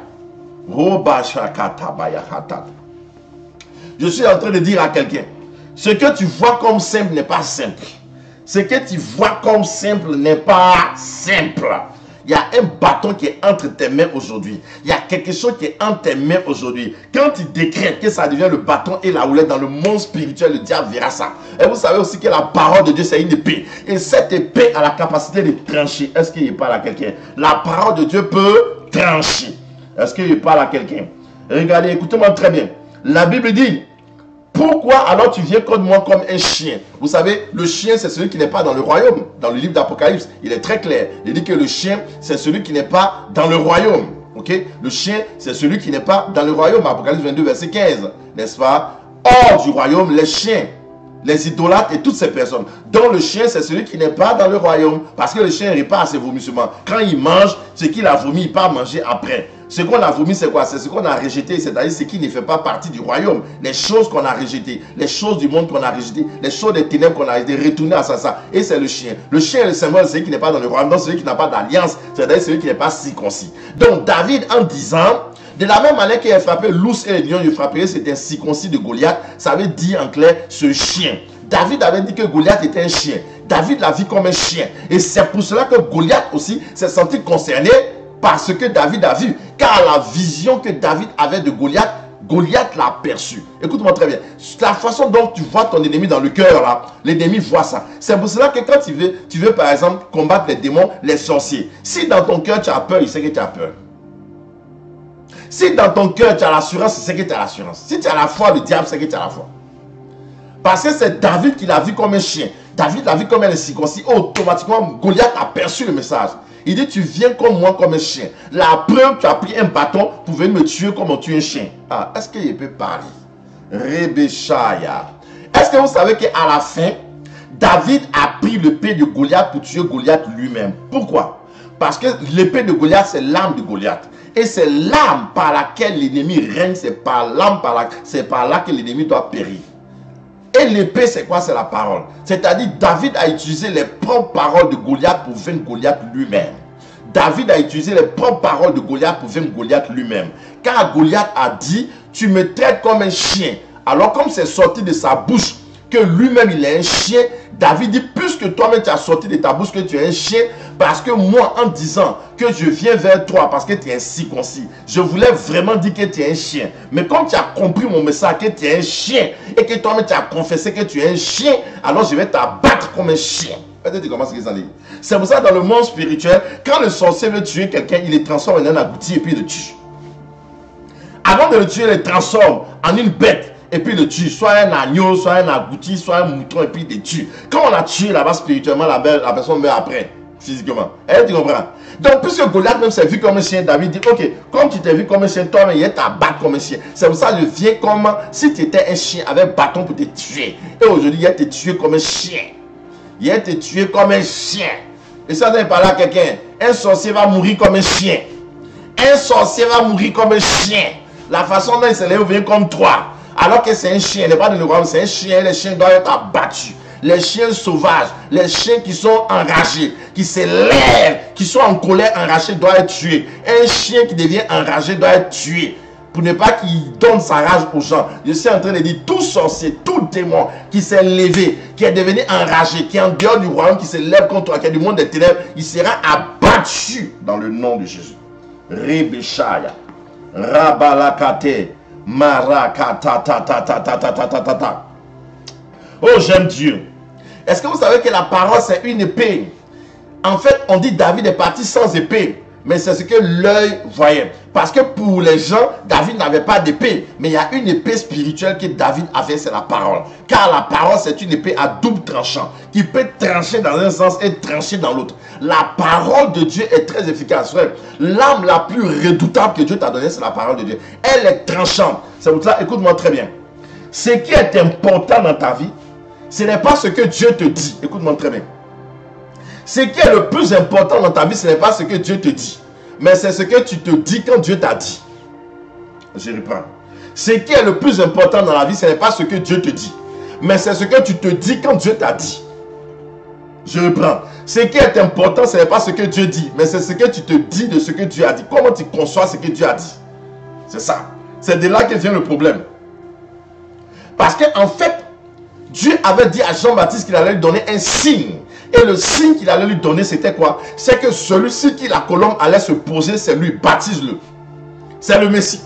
Je suis en train de dire à quelqu'un, ce que tu vois comme simple n'est pas simple. Ce que tu vois comme simple n'est pas simple. Il y a un bâton qui est entre tes mains aujourd'hui. Il y a quelque chose qui est entre tes mains aujourd'hui. Quand tu décrètes que ça devient le bâton et la houlette dans le monde spirituel, le diable verra ça. Et vous savez aussi que la parole de Dieu, c'est une épée. Et cette épée a la capacité de trancher. Est-ce qu'il parle à quelqu'un? La parole de Dieu peut trancher. Est-ce qu'il parle à quelqu'un? Regardez, écoutez-moi très bien. La Bible dit, pourquoi alors tu viens contre moi comme un chien? Vous savez, le chien, c'est celui qui n'est pas dans le royaume. Dans le livre d'Apocalypse, il est très clair. Il dit que le chien, c'est celui qui n'est pas dans le royaume. Ok? Le chien, c'est celui qui n'est pas dans le royaume. Apocalypse vingt-deux, verset quinze. N'est-ce pas? Hors du royaume, les chiens, les idolâtres et toutes ces personnes. Donc le chien, c'est celui qui n'est pas dans le royaume. Parce que le chien répare ses vomissements. Quand il mange, ce qu'il a vomi, il part manger après. Ce qu'on a vomi, c'est quoi? C'est ce qu'on a rejeté, c'est-à-dire ce qui ne fait pas partie du royaume. Les choses qu'on a rejetées, les choses du monde qu'on a rejetées, les choses des ténèbres qu'on a rejetées, retourner à ça, ça. Et c'est le chien. Le chien est le symbole de celui qui n'est pas dans le royaume, donc celui qui n'a pas d'alliance, c'est-à-dire celui qui n'est pas circoncis. Donc David, en disant, de la même manière qu'il a frappé l'ours et le lion, il frapperait, c'était circoncis de Goliath, ça veut dire en clair ce chien. David avait dit que Goliath était un chien. David l'a vu comme un chien. Et c'est pour cela que Goliath aussi s'est senti concerné par ce que David a vu. Car la vision que David avait de Goliath, Goliath l'a perçu. Écoute-moi très bien. La façon dont tu vois ton ennemi dans le cœur, là, l'ennemi voit ça. C'est pour cela que quand tu veux, tu veux par exemple combattre les démons, les sorciers. Si dans ton cœur tu as peur, il sait que tu as peur. Si dans ton cœur tu as l'assurance, il sait que tu as l'assurance. Si tu as la foi, le diable sait que tu as la foi. Parce que c'est David qui l'a vu comme un chien. David l'a vu comme un incirconcis. Automatiquement, Goliath a perçu le message. Il dit, tu viens comme moi comme un chien. La preuve, tu as pris un bâton pour venir me tuer comme on tue un chien. Ah, est-ce qu'il peut parler? Rebeshaya. Est-ce que vous savez qu'à la fin, David a pris l'épée de Goliath pour tuer Goliath lui-même? Pourquoi? Parce que l'épée de Goliath, c'est l'arme de Goliath. Et c'est l'arme par laquelle l'ennemi règne. C'est par l'arme par, la... par là que l'ennemi doit périr. Et l'épée, c'est quoi? C'est la parole. C'est-à-dire, David a utilisé les propres paroles de Goliath pour vaincre Goliath lui-même. David a utilisé les propres paroles de Goliath pour vaincre Goliath lui-même. Car Goliath a dit, tu me traites comme un chien. Alors, comme c'est sorti de sa bouche que lui-même il est un chien, David dit, puisque toi-même tu as sorti de ta bouche que tu es un chien, parce que moi, en disant que je viens vers toi parce que tu es incirconcis, je voulais vraiment dire que tu es un chien. Mais comme tu as compris mon message que tu es un chien, et que toi-même tu as confessé que tu es un chien, alors je vais t'abattre comme un chien. Peut-être comment c'est qu'ils en disent. C'est pour ça dans le monde spirituel, quand le sorcier veut tuer quelqu'un, il le transforme en un agouti et puis il le tue. Avant de le tuer, il le transforme en une bête. Et puis le tue, soit un agneau, soit un agouti, soit un mouton, et puis il le tue. Quand on a tué là-bas spirituellement, la, la personne meurt après, physiquement. Et tu comprends? Donc, puisque Goliath même s'est vu comme un chien, David dit, ok, comme tu t'es vu comme un chien, toi-même, il t'abattre comme un chien. C'est pour ça que je viens comme si tu étais un chien avec bâton pour te tuer. Et aujourd'hui, il a te tué comme un chien. Il a te tué comme un chien. Et ça, on parler à quelqu'un. Un sorcier va mourir comme un chien. Un sorcier va mourir comme un chien. La façon dont il se lève vient comme toi. Alors que c'est un chien, il n'est pas de le royaume, c'est un chien, les chiens doivent être abattus. Les chiens sauvages, les chiens qui sont enragés, qui se lèvent, qui sont en colère enragés doivent être tués. Un chien qui devient enragé doit être tué. Pour ne pas qu'il donne sa rage aux gens. Je suis en train de dire, tout sorcier, tout démon qui s'est levé, qui est devenu enragé, qui est en dehors du royaume, qui se lève contre toi, qui est du monde des ténèbres, il sera abattu dans le nom de Jésus. Rebeshaya, Rabalakate, Marakata, ta ta ta ta ta ta ta ta ta. Oh, j'aime Dieu. Est-ce que vous savez que la parole c'est une épée? En fait, on dit David est parti sans épée, mais c'est ce que l'œil voyait. Parce que pour les gens, David n'avait pas d'épée, mais il y a une épée spirituelle que David avait, c'est la parole. Car la parole c'est une épée à double tranchant, qui peut trancher dans un sens et trancher dans l'autre. La parole de Dieu est très efficace, frère. L'arme la plus redoutable que Dieu t'a donnée, c'est la parole de Dieu. Elle est tranchante. C'est pour ça, écoute-moi très bien. Ce qui est important dans ta vie, ce n'est pas ce que Dieu te dit. Écoute-moi très bien. Ce qui est le plus important dans ta vie, ce n'est pas ce que Dieu te dit. Mais c'est ce que tu te dis quand Dieu t'a dit. Je reprends. Ce qui est le plus important dans la vie, ce n'est pas ce que Dieu te dit, mais c'est ce que tu te dis quand Dieu t'a dit. Je reprends. Ce qui est important, ce n'est pas ce que Dieu dit, mais c'est ce que tu te dis de ce que Dieu a dit. Comment tu conçois ce que Dieu a dit? C'est ça. C'est de là que vient le problème. Parce qu'en fait, Dieu avait dit à Jean-Baptiste qu'il allait lui donner un signe. Et le signe qu'il allait lui donner, c'était quoi? C'est que celui-ci qui la colombe allait se poser, c'est lui. Baptise-le. C'est le Messie.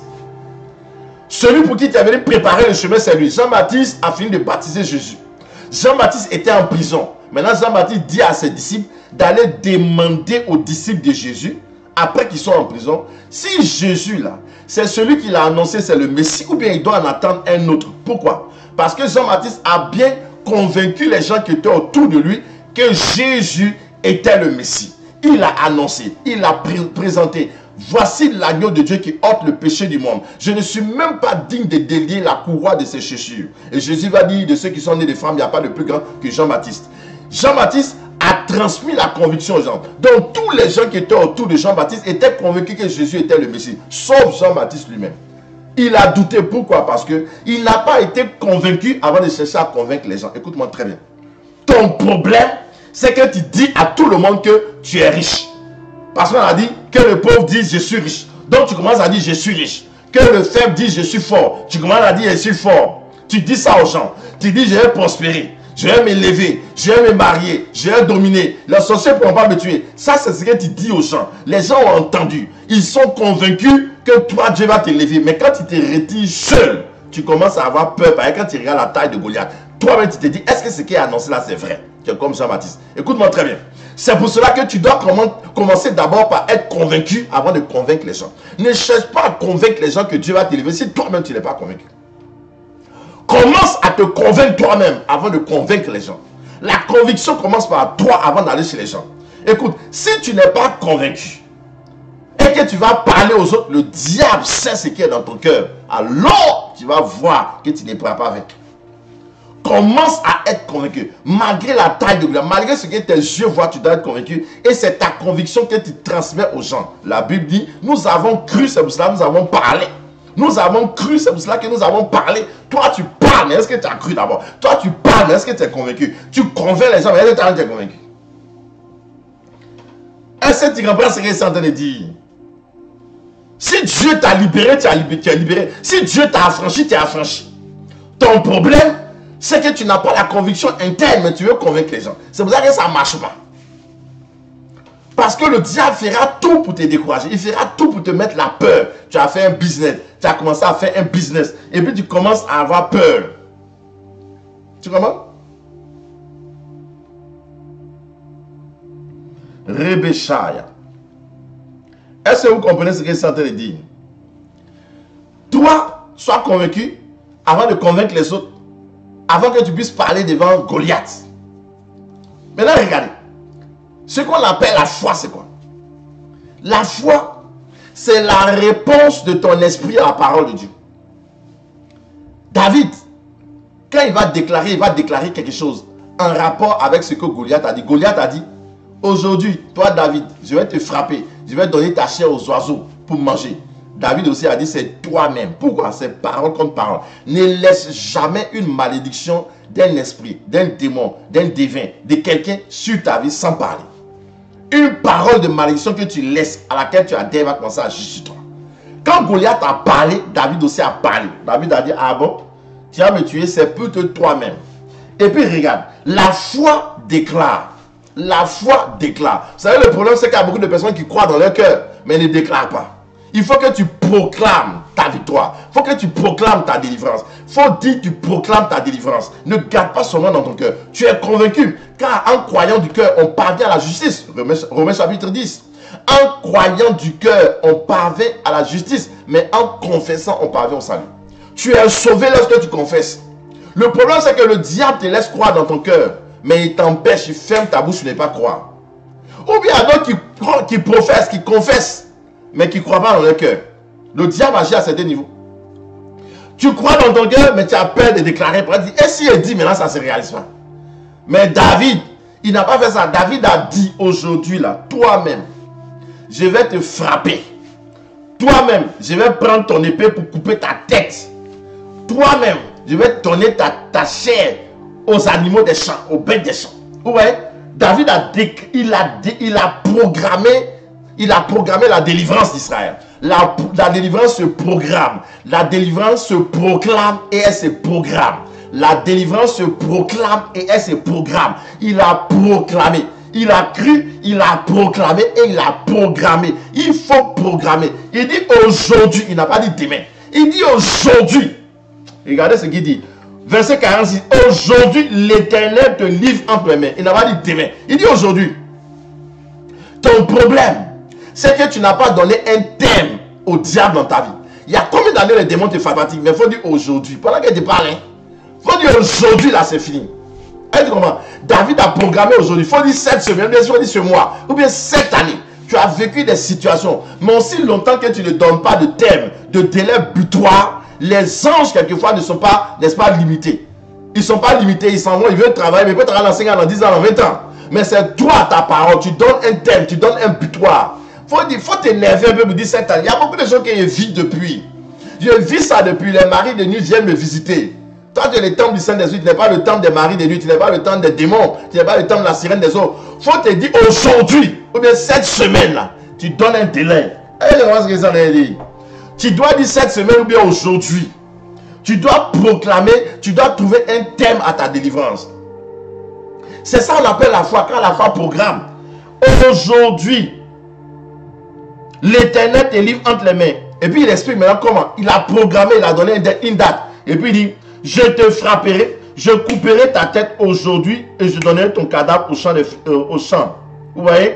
Celui pour qui tu avais préparé le chemin, c'est lui. Jean-Baptiste a fini de baptiser Jésus. Jean-Baptiste était en prison. Maintenant, Jean-Baptiste dit à ses disciples d'aller demander aux disciples de Jésus, après qu'ils sont en prison, si Jésus là, c'est celui qui l'a annoncé, c'est le Messie, ou bien il doit en attendre un autre. Pourquoi? Parce que Jean-Baptiste a bien convaincu les gens qui étaient autour de lui que Jésus était le Messie. Il a annoncé, il a pr présenté. Voici l'agneau de Dieu qui ôte le péché du monde. Je ne suis même pas digne de délier la courroie de ses chaussures. Et Jésus va dire, de ceux qui sont nés de femmes, il n'y a pas de plus grand que Jean-Baptiste. Jean-Baptiste a transmis la conviction aux gens. Donc tous les gens qui étaient autour de Jean-Baptiste étaient convaincus que Jésus était le Messie. Sauf Jean-Baptiste lui-même. Il a douté. Pourquoi? Parce qu'il n'a pas été convaincu avant de chercher à convaincre les gens. Écoute-moi très bien. Ton problème, c'est que tu dis à tout le monde que tu es riche. Parce qu'on a dit que le pauvre dit je suis riche. Donc tu commences à dire je suis riche. Que le faible dit je suis fort. Tu commences à dire je suis fort. Tu dis ça aux gens. Tu dis je vais prospérer. Je vais m'élever. Je vais me marier. Je vais dominer. Les sorciers ne pourront pas me tuer. Ça c'est ce que tu dis aux gens. Les gens ont entendu. Ils sont convaincus que toi Dieu va t'élever. Mais quand tu te retires seul, tu commences à avoir peur. Parce que quand tu regardes la taille de Goliath, toi-même tu te dis est-ce que ce qui est annoncé là c'est vrai? Tu es comme Jean-Baptiste. Écoute-moi très bien. C'est pour cela que tu dois commencer d'abord par être convaincu avant de convaincre les gens. Ne cherche pas à convaincre les gens que Dieu va t'élever si toi-même tu n'es pas convaincu. Commence à te convaincre toi-même avant de convaincre les gens. La conviction commence par toi avant d'aller chez les gens. Écoute, si tu n'es pas convaincu et que tu vas parler aux autres, le diable sait ce qui est dans ton cœur. Alors tu vas voir que tu ne pourras pas vaincre. Commence à être convaincu. Malgré la taille de Goliath, malgré ce que tes yeux voient, tu dois être convaincu. Et c'est ta conviction que tu transmets aux gens. La Bible dit, nous avons cru, c'est pour cela que nous avons parlé. Nous avons cru, c'est pour cela que nous avons parlé. Toi, tu parles, mais est-ce que tu as cru d'abord? Toi, tu parles, mais est-ce que tu es convaincu? Tu convaincs les gens, mais est-ce que tu es convaincu? Est-ce que tu comprends ce que c'est en train de dire? Si Dieu t'a libéré, tu as libéré, tu es libéré. Si Dieu t'a affranchi, tu es affranchi. Ton problème, c'est que tu n'as pas la conviction interne, mais tu veux convaincre les gens. C'est pour ça que ça ne marche pas. Parce que le diable fera tout pour te décourager. Il fera tout pour te mettre la peur. Tu as fait un business. Tu as commencé à faire un business. Et puis tu commences à avoir peur. Tu comprends? Rebeshaya. Est-ce que vous comprenez ce que c'est en train de dire? Toi, sois convaincu avant de convaincre les autres. Avant que tu puisses parler devant Goliath. Maintenant, regardez. Ce qu'on appelle la foi, c'est quoi? La foi, c'est la réponse de ton esprit à la parole de Dieu. David, quand il va déclarer, il va déclarer quelque chose en rapport avec ce que Goliath a dit. Goliath a dit, aujourd'hui, toi David, je vais te frapper. Je vais donner ta chair aux oiseaux pour manger. David aussi a dit, c'est toi-même. Pourquoi? C'est parole contre parole. Ne laisse jamais une malédiction d'un esprit, d'un démon, d'un divin, de quelqu'un sur ta vie sans parler. Une parole de malédiction que tu laisses, à laquelle tu adhères, va commencer à agir sur toi. Quand Goliath a parlé, David aussi a parlé. David a dit, ah bon, tu vas me tuer, c'est plutôt toi-même. Et puis regarde, la foi déclare. La foi déclare. Vous savez, le problème, c'est qu'il y a beaucoup de personnes qui croient dans leur cœur, mais ne déclarent pas. Il faut que tu proclames ta victoire. Il faut que tu proclames ta délivrance. Il faut dire que tu proclames ta délivrance. Ne garde pas seulement dans ton cœur. Tu es convaincu. Car en croyant du cœur, on parvient à la justice. Romains chapitre dix. En croyant du cœur, on parvient à la justice. Mais en confessant, on parvient au salut. Tu es sauvé lorsque tu confesses. Le problème, c'est que le diable te laisse croire dans ton cœur. Mais il t'empêche, il ferme ta bouche, tu n'es pas croire. Ou bien il y a d'autres qui, qui professent, qui confessent, mais qui ne croient pas dans leur cœur. Le diable agit à certains niveaux. Tu crois dans ton cœur, mais tu as peur de déclarer. Et si il dit, maintenant ça ne se réalise pas. Mais David, il n'a pas fait ça. David a dit aujourd'hui, là, toi-même, je vais te frapper. Toi-même, je vais prendre ton épée pour couper ta tête. toi-même, je vais donner ta, ta chair aux animaux des champs, aux bêtes des champs. Ouais, David a, il a, il a programmé, il a programmé la délivrance d'Israël. La, la délivrance se programme, la délivrance se proclame et elle se programme. La délivrance se proclame et elle se programme. Il a proclamé. Il a cru, il a proclamé et il a programmé. Il faut programmer. Il dit aujourd'hui, il n'a pas dit demain. Il dit aujourd'hui. Regardez ce qu'il dit. Verset quarante-six. Aujourd'hui, l'Éternel te livre entre les mains. Il n'a pas dit demain. Il dit aujourd'hui. Ton problème, c'est que tu n'as pas donné un thème au diable dans ta vie. Il y a combien d'années les démons te fatiguent? Mais il faut dire aujourd'hui. Pendant qu'elle te parle, il faut dire aujourd'hui, là, c'est fini. Elle comment? David a programmé aujourd'hui. Il faut dire cette semaine, il faut dire ce mois, ou bien cette année. Tu as vécu des situations. Mais aussi longtemps que tu ne donnes pas de thème, de délai butoir, les anges, quelquefois, ne sont pas, n'est-ce pas, limités. Ils ne sont pas limités, ils s'en vont, ils veulent travailler, mais ils peuvent travailler dans cinq ans, dans dix ans, dans vingt ans. Mais c'est toi, ta parole. Tu donnes un thème, tu donnes un butoir. Il faut t'énerver un peu pour dire cette année. Il y a beaucoup de gens qui vivent depuis. Je vis ça depuis. Les maris de nuit viennent me visiter. Toi, tu es le temple du Saint-Esprit, tu n'es pas le temple des maris de nuit, tu n'es pas le temple des démons, tu n'es pas le temple de la sirène des eaux. Il faut te dire aujourd'hui, ou bien cette semaine-là, tu donnes un délai. Tu dois dire cette semaine ou bien aujourd'hui. Tu dois proclamer, tu dois trouver un thème à ta délivrance. C'est ça qu'on appelle la foi, quand la foi programme. Aujourd'hui, l'Éternel te livre entre les mains. Et puis il explique maintenant comment. Il a programmé, il a donné une date. Et puis il dit, je te frapperai, je couperai ta tête aujourd'hui et je donnerai ton cadavre au champ. De, euh, au champ. Vous voyez?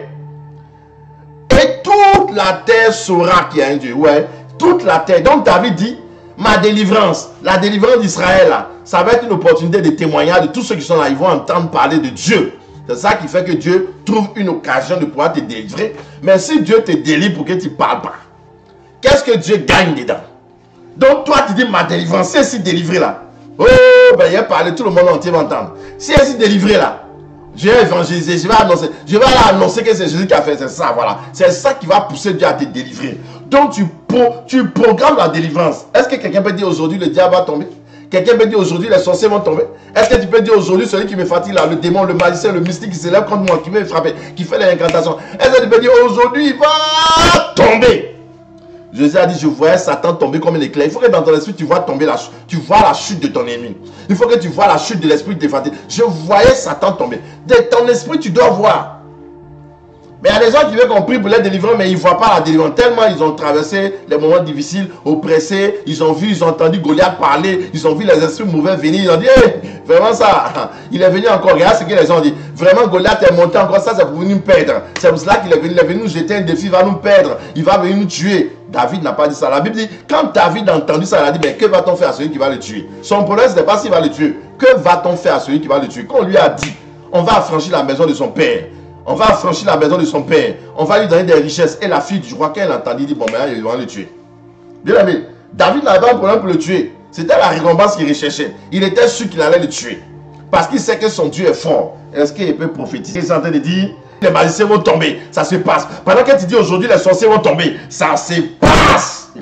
Et toute la terre saura qu'il y a un Dieu. Ouais. Toute la terre. Donc David dit, ma délivrance, la délivrance d'Israël, ça va être une opportunité de témoignage de tous ceux qui sont là. Ils vont entendre parler de Dieu. C'est ça qui fait que Dieu trouve une occasion de pouvoir te délivrer. Mais si Dieu te délivre pour que tu ne parles pas, qu'est-ce que Dieu gagne dedans? Donc toi tu dis ma délivrance, c'est si délivré là. Oh, ben il a parlé, tout le monde entier va entendre. Si elle s'est délivrée là, je vais évangéliser, je vais annoncer, je vais annoncer que c'est Jésus qui a fait, c'est ça, voilà. C'est ça qui va pousser Dieu à te délivrer. Donc tu, pro, tu programmes la délivrance. Est-ce que quelqu'un peut dire aujourd'hui le diable va tomber? Quelqu'un peut dire aujourd'hui les sorciers vont tomber? Est-ce que tu peux dire aujourd'hui celui qui me fatigue là, le démon, le magicien, le mystique qui s'élève contre moi, qui me frappe, qui fait les incantations? Est-ce que tu peux dire aujourd'hui il va tomber? Jésus a dit, je voyais Satan tomber comme un éclair. Il faut que dans ton esprit, tu vois tomber la, tu vois la chute de ton ennemi. Il faut que tu vois la chute de l'esprit de tes fatigues. Je voyais Satan tomber. De ton esprit, tu dois voir. Mais il y a des gens qui veulent qu'on prie pour les délivrer, mais ils ne voient pas la délivrance. Tellement ils ont traversé les moments difficiles, oppressés. Ils ont vu, ils ont entendu Goliath parler. Ils ont vu les esprits mauvais venir. Ils ont dit, hey, vraiment ça, il est venu encore. Regarde ce que les gens ont dit. Vraiment, Goliath est monté encore. Ça, c'est pour venir nous perdre. C'est pour cela qu'il est venu. Il est venu nous jeter un défi. Il va nous perdre. Il va venir nous tuer. David n'a pas dit ça. La Bible dit, quand David a entendu ça, il a dit, mais que va-t-on faire à celui qui va le tuer? Son problème, ce n'est pas s'il va le tuer. Que va-t-on faire à celui qui va le tuer? Quand on lui a dit, on va affranchir la maison de son père. On va affranchir la maison de son père. On va lui donner des richesses. Et la fille du roi, quand elle a entendu, dit, bon, maintenant, ils vont le tuer. Bien aimé, David n'avait pas un problème pour le tuer. C'était la récompense qu'il recherchait. Il était sûr qu'il allait le tuer. Parce qu'il sait que son Dieu est fort. Est-ce qu'il peut prophétiser? Il est en train de dire, les magiciens vont tomber. Ça se passe. Pendant que tu dis aujourd'hui, les sorciers vont tomber. Ça se passe.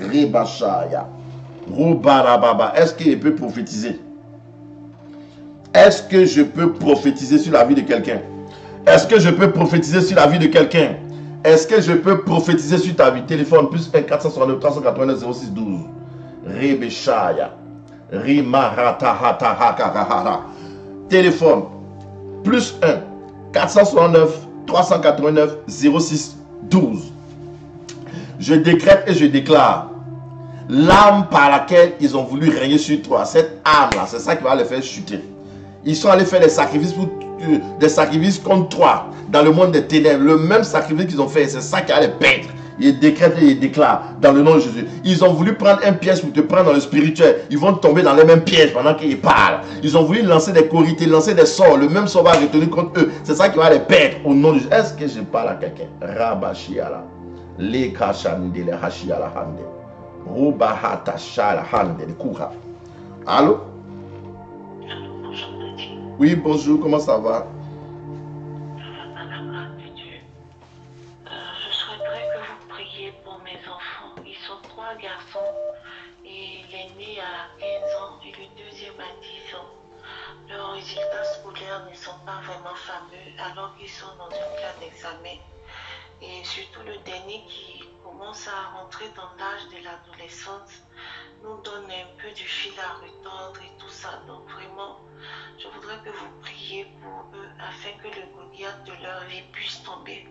Est-ce qu'il peut prophétiser? Est-ce que je peux prophétiser sur la vie de quelqu'un? Est-ce que je peux prophétiser sur la vie de quelqu'un? Est-ce que je peux prophétiser sur ta vie? Téléphone plus un quatre cent soixante-neuf trois cent quatre-vingt-neuf zéro six douze. Rebeshaya. Rimaratahatahakarahara. Téléphone plus un quatre cent soixante-neuf trois cent quatre-vingt-neuf zéro six douze. Je décrète et je déclare l'âme par laquelle ils ont voulu régner sur toi. Cette âme-là, c'est ça qui va les faire chuter. Ils sont allés faire des sacrifices pour des sacrifices contre toi dans le monde des ténèbres. Le même sacrifice qu'ils ont fait, c'est ça qui a les perdre. Ils décrètent et ils déclarent dans le nom de Jésus. Ils ont voulu prendre un piège pour te prendre dans le spirituel. Ils vont tomber dans les mêmes pièges pendant qu'ils parlent. Ils ont voulu lancer des corrités, lancer des sorts. Le même sort va retenir contre eux. C'est ça qui va les perdre au nom de Jésus. Est-ce que je parle à quelqu'un? Rabashiala. Les kachanide, les hashiala hande. Rubahata shala hande, les koura. Allô? Oui, bonjour, comment ça va? À la grâce de Dieu. Euh, je souhaiterais que vous priez pour mes enfants. Ils sont trois garçons enfants. Et l'aîné a quinze ans et le deuxième a dix ans. Leurs résultats scolaires ne sont pas vraiment fameux alors qu'ils sont dans une classe d'examen. Et surtout le dernier qui commence à rentrer dans l'âge de l'adolescence nous donne un peu du fil à retordre et tout ça. Donc vraiment, je voudrais que vous priez pour eux afin que le Goliath de leur vie puisse tomber.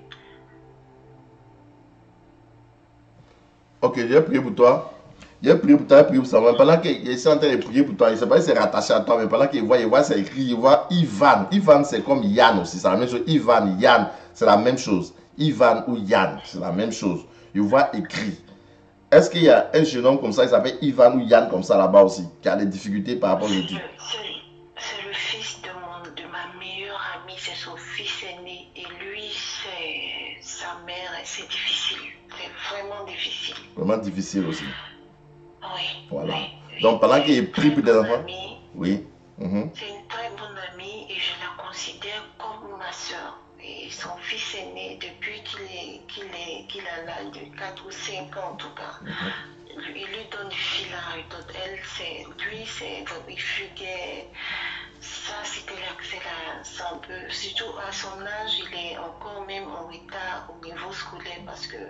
Ok, j'ai prié pour toi. J'ai prié pour toi, j'ai prié pour ça. Mais pendant qu'il est en train de prier pour toi, il ne sait pas si c'est rattaché à toi, mais pendant qu'il voit, il voit, c'est écrit, il voit Ivan. Ivan, c'est comme Yann aussi, c'est la même chose. Ivan, Yann, c'est la même chose. Ivan ou Yann, c'est la même chose. Il voit écrit. Est-ce qu'il y a un jeune homme comme ça, il s'appelle Ivan ou Yann comme ça là-bas aussi, qui a des difficultés par rapport aux études? C'est le fils de, mon, de ma meilleure amie, c'est son fils aîné. Et lui, c'est sa mère, c'est difficile. C'est vraiment difficile. Vraiment difficile aussi. Oui. Voilà. Oui. Donc pendant qu'il prie pour des enfants. Amie, oui. Mm-hmm. C'est une très bonne amie et je la considère comme ma soeur. Et son fils aîné, depuis qu'il est, qu'il est, qu'il a l'âge de quatre ou cinq ans en tout cas, mm-hmm. il lui donne du fil à retordre. Elle, c'est, lui, c'est, il fuguait. Ça, c'était c'est un peu, surtout à son âge, il est encore même en retard au niveau scolaire parce que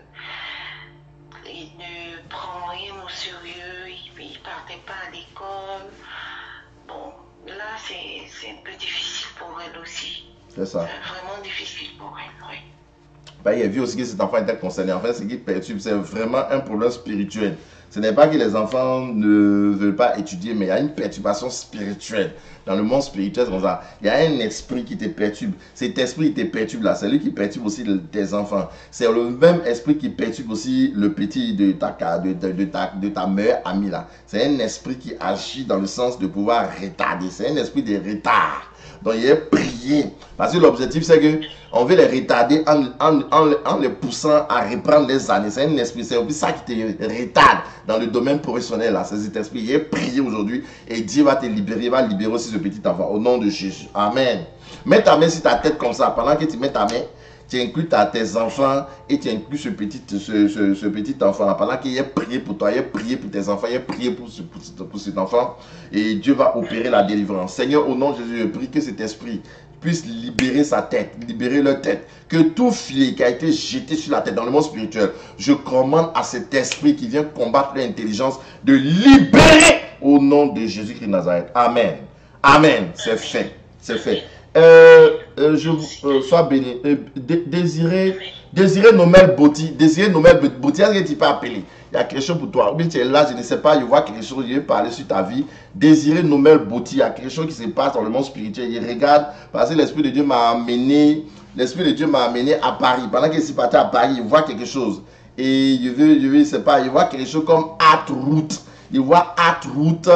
il ne prend rien au sérieux, il ne partait pas à l'école. Bon, là, c'est un peu difficile pour elle aussi. C'est ça. C'est vraiment difficile pour elle, oui. Ben, il a vu aussi que cet enfant était concerné. En fait, ce qui perturbe, c'est vraiment un problème spirituel. Ce n'est pas que les enfants ne veulent pas étudier, mais il y a une perturbation spirituelle. Dans le monde spirituel, c'est comme ça. Il y a un esprit qui te perturbe. Cet esprit qui te perturbe là, c'est lui qui perturbe aussi tes enfants. C'est le même esprit qui perturbe aussi le petit de ta, de, de, de ta, de ta meilleure amie là. C'est un esprit qui agit dans le sens de pouvoir retarder. C'est un esprit de retard. Donc, il est prié. Parce que l'objectif, c'est que on veut les retarder en, en, en, en les poussant à reprendre les années. C'est un esprit, c'est aussi ça qui te retarde dans le domaine professionnel. C'est cet esprit. Il est prié aujourd'hui et Dieu va te libérer. Il va libérer aussi ce petit enfant au nom de Jésus. Amen. Mets ta main sur ta tête comme ça. Pendant que tu mets ta main, tu inclus ta, tes enfants et tu inclus ce petit, ce, ce, ce petit enfant. Pendant qu'il est prié pour toi, il est prié pour tes enfants, il est prié pour, ce, pour, pour cet enfant. Et Dieu va opérer la délivrance. Seigneur, au nom de Jésus, je prie que cet esprit puisse libérer sa tête, libérer leur tête. Que tout filet qui a été jeté sur la tête dans le monde spirituel, je commande à cet esprit qui vient combattre l'intelligence de libérer au nom de Jésus-Christ de Nazareth. Amen. Amen. C'est fait. C'est fait. Euh, euh, je euh, sois béni. Euh, désirez, désirez Nomel Boti. Désirez Nomel Boti. Est-ce que tu peux appeler? Il y a quelque chose pour toi. Ou bien tu es là, je ne sais pas, je vois quelque chose, je vais parler sur ta vie. Désirez Nomel Boti. Il y a quelque chose qui se passe dans le monde spirituel. Il regarde, parce que l'Esprit de Dieu m'a amené, l'Esprit de Dieu m'a amené à Paris. Pendant qu'il est parti à Paris, il voit quelque chose. Et je veux, je veux, je sais pas, il voit quelque chose comme Art Route. Il voit Art Route.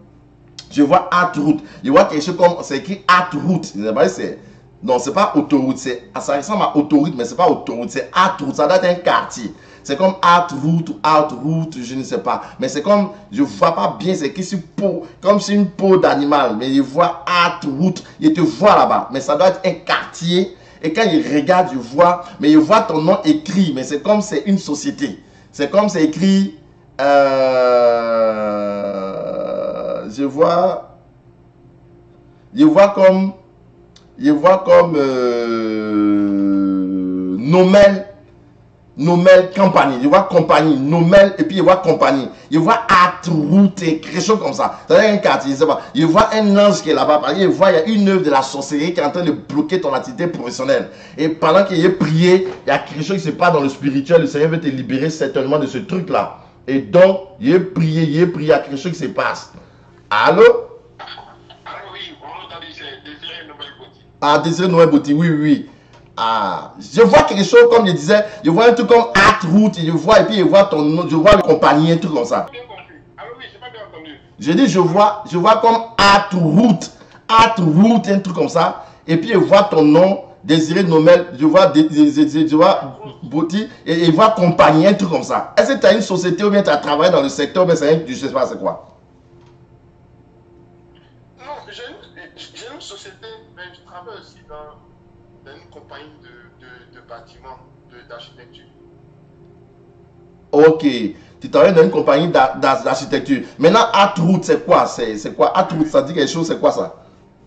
Je vois autoroute. Je vois quelque chose comme, c'est écrit autoroute. Non, c'est pas autoroute. Ça ressemble à autoroute, mais c'est pas autoroute. C'est autoroute. Ça doit être un quartier. C'est comme autoroute ou autoroute, je ne sais pas. Mais c'est comme, je vois pas bien, c'est écrit sur peau, comme sur une peau d'animal. Mais je vois autoroute. Je te vois là-bas. Mais ça doit être un quartier. Et quand il regarde, je vois, mais je vois ton nom écrit. Mais c'est comme c'est une société. C'est comme c'est écrit. Euh... Je vois, je vois comme, je vois comme euh, Nomel, Nomel compagnie. Je vois compagnie, Nomel et puis je vois compagnie. Je vois Atroute et quelque chose comme ça. C'est un quartier, je sais pas. Je vois un ange qui est là-bas. Je vois il y a une œuvre de la sorcellerie qui est en train de bloquer ton activité professionnelle. Et pendant qu'il est prié, il y a quelque chose qui se passe dans le spirituel. Le Seigneur veut te libérer certainement de ce truc-là. Et donc, il est prié, il est prié, il y a quelque chose qui se passe. Allô? Ah oui, on entend dire Désiré Nomel Boti. Ah, Désiré Nomel Boti, oui, oui, oui. Ah, je vois quelque chose, comme je disais, je vois un truc comme Art Route, je vois, et puis je vois ton nom, je vois le compagnie, un truc comme ça. Bien compris. Ah oui, j'ai pas bien entendu. Je dis, je vois, je vois comme Art Route, Art Route, un truc comme ça, et puis je vois ton nom, Désiré Nomel, je vois, je, je, je, je vois Boti, et je vois compagnie, un truc comme ça. Est-ce que tu as une société ou bien tu as travaillé dans le secteur, mais c'est un, je sais pas c'est quoi? J'ai une, une société, mais je travaille aussi dans, dans une compagnie de, de, de bâtiments, d'architecture. Ok. Tu travailles dans une compagnie d'architecture. Maintenant, Artroot, c'est quoi? C'est quoi? Artroot, ça dit quelque chose, c'est quoi ça?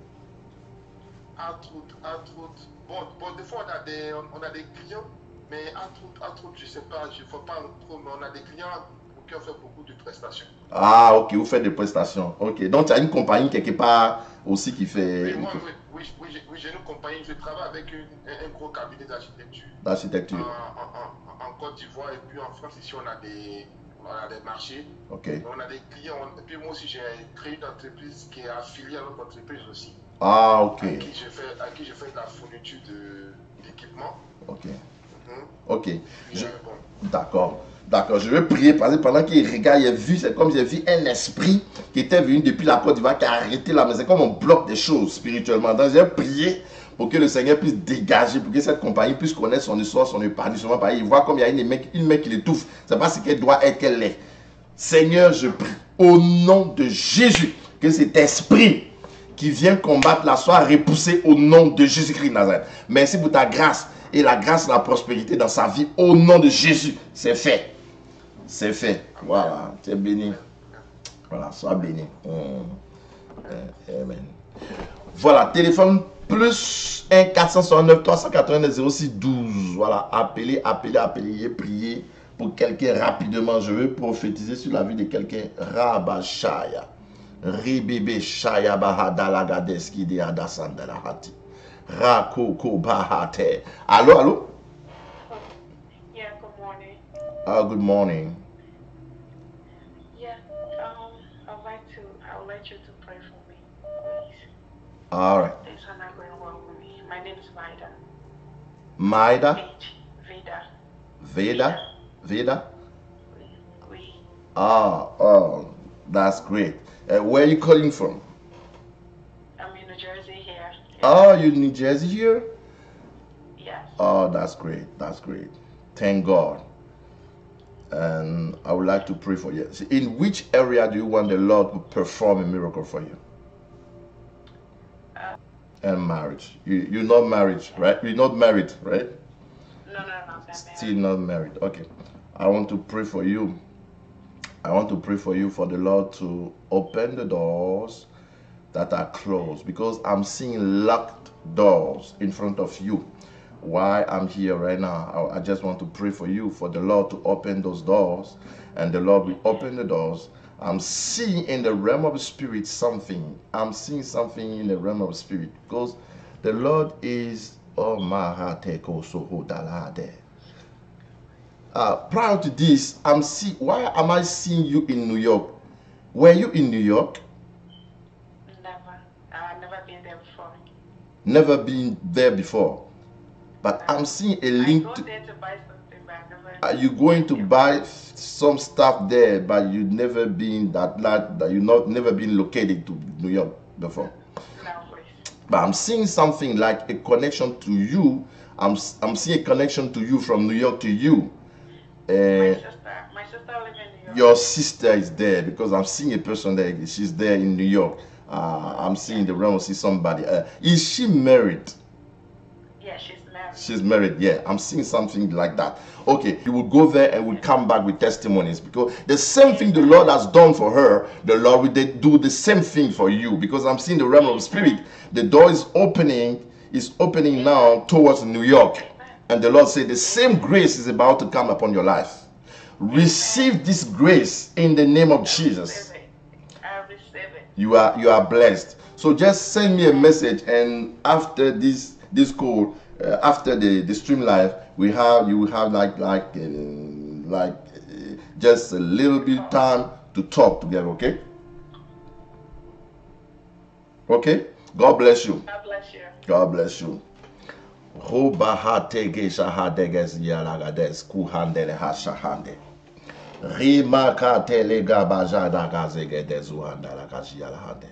Artroot, Artroot. Bon, bon, des fois, on a des, on a des clients, mais Artroot, Artroot, je ne sais pas, je ne faut pas trop, mais on a des clients pour qui on fait beaucoup de prestations. Ah, ok, vous faites des prestations. Ok, donc tu as une compagnie quelque part aussi qui fait... Oui, moi, oui, oui, oui, j'ai oui, une compagnie, je travaille avec une, un, un gros cabinet d'architecture. D'architecture. En, en, en, en Côte d'Ivoire et puis en France, ici, on a des, on a des marchés. Ok. On a des clients. On, et puis moi aussi, j'ai créé une entreprise qui est affiliée à notre entreprise aussi. Ah, ok. À qui je fais, à qui je fais de la fourniture d'équipement. Ok. Mm-hmm. Ok. Je... Bon. D'accord. D'accord. Je vais prier parce que pendant qu'il regarde, il a vu, c'est comme j'ai vu un esprit qui était venu depuis la Côte d'Ivoire qui a arrêté là. Mais c'est comme on bloque des choses spirituellement. Donc, j'ai prié pour que le Seigneur puisse dégager, pour que cette compagnie puisse connaître son histoire, son épanouissement. Il voit comme il y a une main, une main qui l'étouffe. C'est pas ce qu'elle doit être qu'elle est. Seigneur, je prie au nom de Jésus que cet esprit qui vient combattre la soit repoussé au nom de Jésus-Christ de Nazareth. Merci pour ta grâce et la grâce et la prospérité dans sa vie au nom de Jésus. C'est fait. C'est fait. Voilà. Tu es béni. Voilà. Sois béni. Mmh. Amen. Voilà. Téléphone plus un quatre cent soixante-neuf trois cent quatre-vingt-dix zéro six douze. Voilà. Appelez, appelez, appelez. Priez pour quelqu'un rapidement. Je veux prophétiser sur la vie de quelqu'un. Rabashaya. Ribebe Shaya Bahadalagadeski de Adasandalahati. Rakoko Bahate. Allô, allô? Yeah, good morning. Ah, good morning. Yeah, um, I'd like to, I would like you to pray for me, please. All right. Things are not going well for me. My name is Vida. Maida? H. Vida. Veda? Veda? Oui. Ah, oh, that's great. Uh, where are you calling from? I'm in New Jersey here. Oh, you're in New Jersey here? Yes. Oh, that's great. That's great. Thank God. And I would like to pray for you. In which area do you want the Lord to perform a miracle for you? Uh, and marriage. You, you're not married, right? You're not married, right? No, no, no, I'm not married. Still not married. Okay. I want to pray for you. I want to pray for you for the Lord to open the doors that are closed, because I'm seeing locked doors in front of you. Why I'm here right now, I, I just want to pray for you for the Lord to open those doors, and the Lord will open the doors. I'm seeing in the realm of the spirit something. I'm seeing something in the realm of the spirit, because the Lord is oh my uh, prior to this, I'm see why am I seeing you in New York? Were you in New York? Never. I've never been there before. Never been there before. But I'm seeing a link. I go to, there to buy something, but I've never. Are you going to buy some stuff there, but you've never been that that, that you not never been located to New York before? No, please. But I'm seeing something like a connection to you. I'm I'm seeing a connection to you from New York to you. Uh, my sister, my sister lives in New York. Your sister is there, because I'm seeing a person there. She's there in New York. Uh, I'm seeing the realm. See somebody. Uh, is she married? Yeah, she's married. She's married. Yeah, I'm seeing something like that. Okay, you will go there and will come back with testimonies, because the same thing the Lord has done for her, the Lord will do the same thing for you. Because I'm seeing the realm of the spirit. The door is opening. Is opening now towards New York. And the Lord said the same grace is about to come upon your life. Receive this grace in the name of Jesus. I receive it. You are you are blessed. So just send me a message, and after this this call, uh, after the the stream live, we have you will have like like uh, like uh, just a little bit time to talk together. Okay. Okay. God bless you. God bless you. God bless you. Robahatege shahadeges yalagades kuhandele hashahande. Rimaka telega bajada gazege dezuhanda la kashialahande.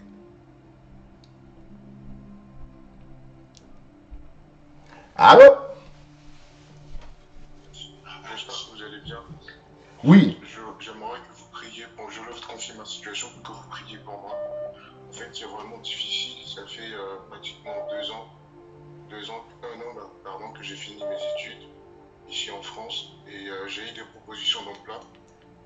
Allô? J'espère que vous allez bien. Oui. J'aimerais que vous priez, bon, je veux confier ma situation, que vous priez pour moi. En fait, c'est vraiment difficile. Ça fait euh, pratiquement deux ans, deux ans, un an, pardon, que j'ai fini mes études ici en France, et euh, j'ai eu des propositions d'emploi,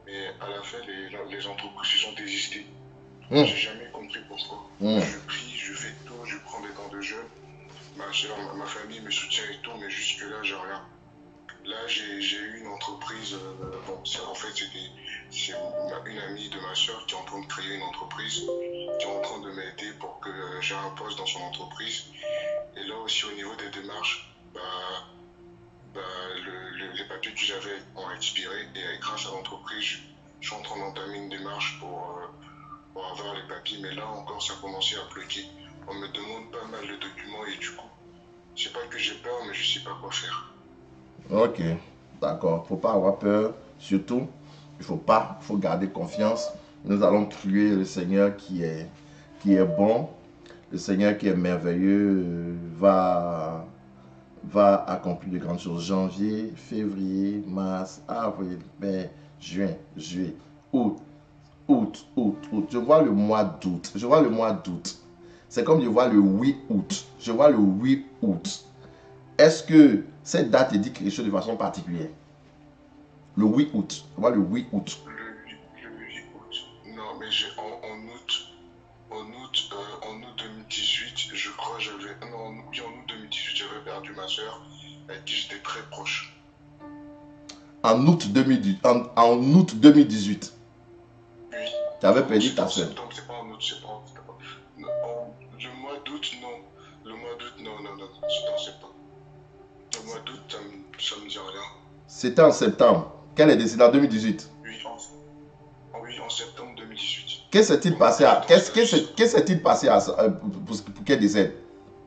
Mais à la fin, les, les entreprises ont désisté. Mmh. J'ai jamais compris pourquoi. Mmh. Je prie, je fais tout, je prends des temps de jeûne. Ma soeur, ma, ma famille me soutient et tout, mais jusque-là, j'ai rien. Là, j'ai eu une entreprise. Euh, bon, en fait, c'est une amie de ma soeur qui est en train de créer une entreprise, qui est en train de m'aider pour que euh, j'ai un poste dans son entreprise. Et là aussi, au niveau des démarches, bah, bah, le, le, les papiers que j'avais ont expiré. Et grâce à l'entreprise, je, je suis en train d'entamer une démarche pour, euh, pour avoir les papiers. Mais là encore, ça a commencé à bloquer. On me demande pas mal de documents et du coup, c'est pas que j'ai peur, mais je sais pas quoi faire. Ok, d'accord. Faut pas avoir peur. Surtout, il faut pas, faut garder confiance. Nous allons prier le Seigneur qui est, qui est bon. Le Seigneur qui est merveilleux euh, va, va accomplir de grandes choses. Janvier, février, mars, avril, mai, juin, juillet, août, août, août, août. Je vois le mois d'août. Je vois le mois d'août. C'est comme je vois le huit août. Je vois le huit août. Est-ce que cette date te dit quelque chose de façon particulière? Le huit août. Je vois le huit août. Le huit, le huit août. Non, mais j'ai en, en août, en août, euh, en août deux mille dix-huit, je crois j'avais, non, en, oui, en août deux mille dix-huit, j'avais perdu ma soeur, avec qui j'étais très proche. En août deux mille dix, en, en août deux mille dix-huit. Oui. Tu avais perdu ta soeur. C'est pas en août, c'est pas en septembre. Le mois d'août, non. Le mois d'août, non, non, non, c'est en septembre. Le mois d'août, ça me, ça me dit rien. C'était en septembre. Qu'elle est décédée en deux mille dix-huit. Oui, en, oui, en septembre deux mille dix-huit. Qu'est-ce qui s'est-il passé à qu'est-ce qu'est-ce s'est-il passé à pour, pour, pour qu'elle décède?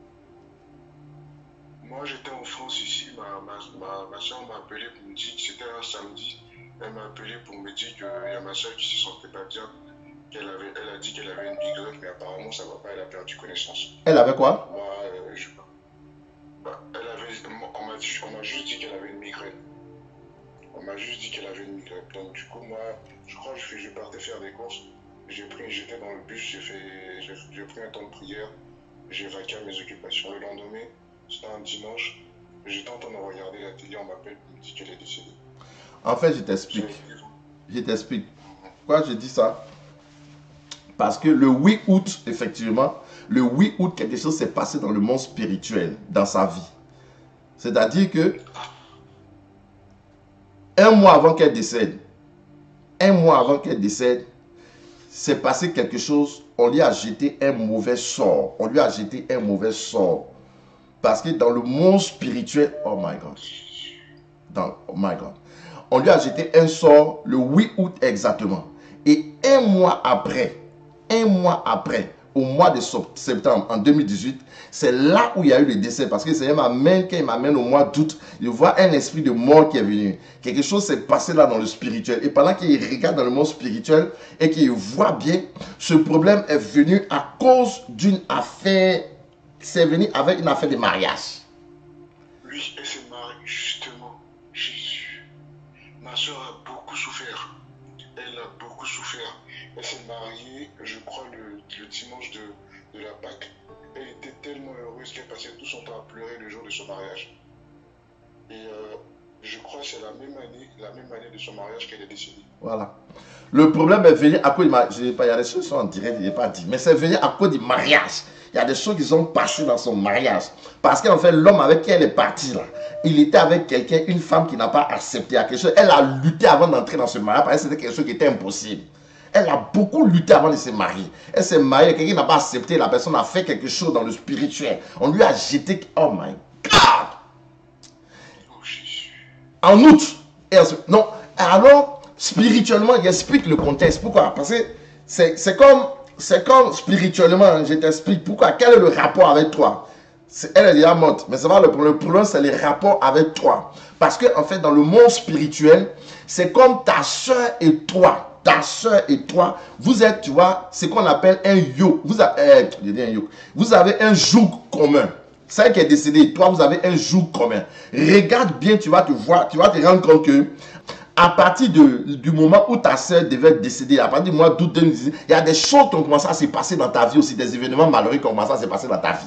Moi, j'étais en France ici. Ma, ma, ma, ma soeur m'a appelé pour me dire que c'était un samedi. Elle m'a appelé pour me dire qu'il y a ma soeur qui se sentait pas bien. Qu'elle avait, elle a dit qu'elle avait une migraine, mais apparemment ça va pas. Elle a perdu connaissance. Elle avait quoi? Moi, euh, je, bah, elle avait, on m'a juste dit qu'elle avait une migraine. On m'a juste dit qu'elle avait une migraine. Donc du coup, moi, je crois que je, je partais faire des courses. J'ai pris, j'étais dans le bus, j'ai fait, j'ai pris un temps de prière. J'ai vaqué à mes occupations. Le lendemain, c'était un dimanche. J'étais en train de regarder la télé, on m'appelle, on me dit qu'elle est décédée. En fait, je t'explique. Je t'explique. Pourquoi je dis ça? Parce que le huit août, effectivement, le huit août, quelque chose s'est passé dans le monde spirituel, dans sa vie. C'est-à-dire que un mois avant qu'elle décède, un mois avant qu'elle décède, s'est passé quelque chose, on lui a jeté un mauvais sort. On lui a jeté un mauvais sort. Parce que dans le monde spirituel, oh my God, dans, oh my God, on lui a jeté un sort le huit août exactement. Et un mois après, un mois après, au mois de septembre en deux mille dix-huit, c'est là où il y a eu le décès. Parce que c'est m'amène, quand il m'amène au mois d'août, je vois un esprit de mort qui est venu. Quelque chose s'est passé là dans le spirituel. Et pendant qu'il regarde dans le monde spirituel et qu'il voit bien, ce problème est venu à cause d'une affaire. C'est venu avec une affaire de mariage. Oui, elle s'est mariée, justement. Jésus. Ma soeur a beaucoup souffert. Elle a beaucoup souffert. Elle s'est mariée, je crois, le, le dimanche de, de la Pâque. Elle était tellement heureuse qu'elle passait tout son temps à pleurer le jour de son mariage. Et euh, je crois que c'est la même année, la même année de son mariage qu'elle est décédée. Voilà. Le problème est venu à cause du mariage. Je n'ai pas, il y a des choses qui sont en direct, je n'ai pas dit. Mais c'est venu à cause du mariage. Il y a des choses qui sont passées dans son mariage. Parce qu'en fait, l'homme avec qui elle est partie là, il était avec quelqu'un, une femme qui n'a pas accepté quelque chose. Elle a lutté avant d'entrer dans ce mariage parce que c'était quelque chose qui était impossible. Elle a beaucoup lutté avant de se marier. Elle s'est mariée, quelqu'un n'a pas accepté, la personne a fait quelque chose dans le spirituel. On lui a jeté, oh my God! Oh Jésus. En août. Et ensuite, non, alors, spirituellement, j'explique le contexte. Pourquoi? Parce que c'est comme, c'est comme spirituellement, je t'explique pourquoi. Quel est le rapport avec toi? Elle est déjà morte, mais c'est pas le problème. Le problème, c'est les rapports avec toi. Parce que, en fait, dans le monde spirituel, c'est comme ta soeur et toi. Ta soeur et toi, vous êtes, tu vois, ce qu'on appelle un yoke. Vous, a, euh, je dis un yoke. Vous avez un joug commun. Celle qui est décédée, toi, vous avez un joug commun. Regarde bien, tu vas te voir, tu vas te rendre compte que à partir de, du moment où ta soeur devait être décédée, à partir du mois d'août deux mille dix-huit, il y a des choses qui ont commencé à se passer dans ta vie aussi, des événements malheureux qui ont commencé à se passer dans ta vie.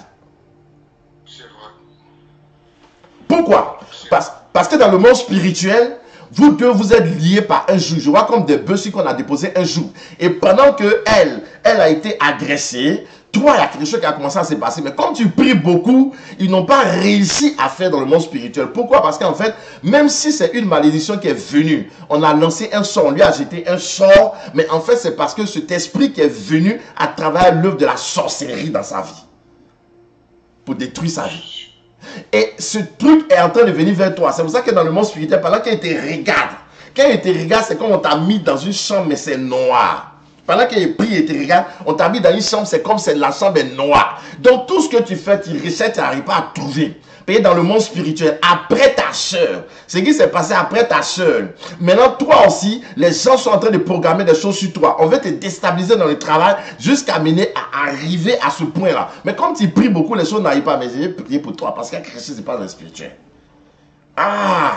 C'est vrai. Pourquoi? Parce, parce que dans le monde spirituel, Vous deux, vous êtes liés par un joug. Je vois comme des bœufs qu'on a déposé un joug. Et pendant que elle, elle a été agressée, toi, il y a quelque chose qui a commencé à se passer. Mais comme tu pries beaucoup, ils n'ont pas réussi à faire dans le monde spirituel. Pourquoi? Parce qu'en fait, même si c'est une malédiction qui est venue, on a lancé un sort, on lui a jeté un sort. Mais en fait, c'est parce que cet esprit qui est venu à travers l'œuvre de la sorcellerie dans sa vie. Pour détruire sa vie. Et ce truc est en train de venir vers toi. C'est pour ça que dans le monde spirituel, pendant qu'il te regarde, quand il te regarde, c'est comme on t'a mis dans une chambre, mais c'est noir. Pendant qu'il prie et te regarde, on t'a mis dans une chambre, c'est comme si la chambre est noire. Donc tout ce que tu fais, tu recherches, tu n'arrives pas à trouver. Et dans le monde spirituel, après ta soeur, ce qui s'est passé après ta soeur, maintenant toi aussi, les gens sont en train de programmer des choses sur toi. On veut te déstabiliser dans le travail jusqu'à mener à arriver à ce point-là. Mais comme tu pries beaucoup, les choses n'arrivent pas. Mais je vais prier pour toi parce qu'il y a quelque chose qui se passe dans le spirituel. Ah!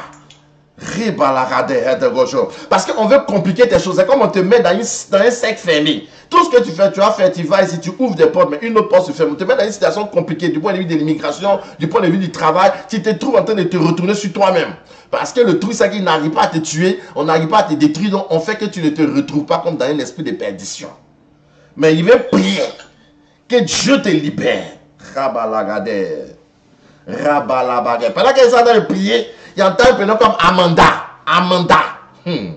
Parce qu'on veut compliquer tes choses. C'est comme on te met dans, une, dans un cercle fermé. Tout ce que tu fais, tu vas faire, tu vas ici, tu ouvres des portes, mais une autre porte se ferme. On te met dans une situation compliquée du point de vue de l'immigration, du point de vue du travail. Tu te trouves en train de te retourner sur toi-même. Parce que le truc, c'est qu'il n'arrive pas à te tuer, on n'arrive pas à te détruire, donc on fait que tu ne te retrouves pas comme dans un esprit de perdition. Mais il veut prier que Dieu te libère. Rabalagade. Rabalabagade. Pendant qu'ils sont en train de prier, il y a un temps prénom comme Amanda. Amanda. Hmm.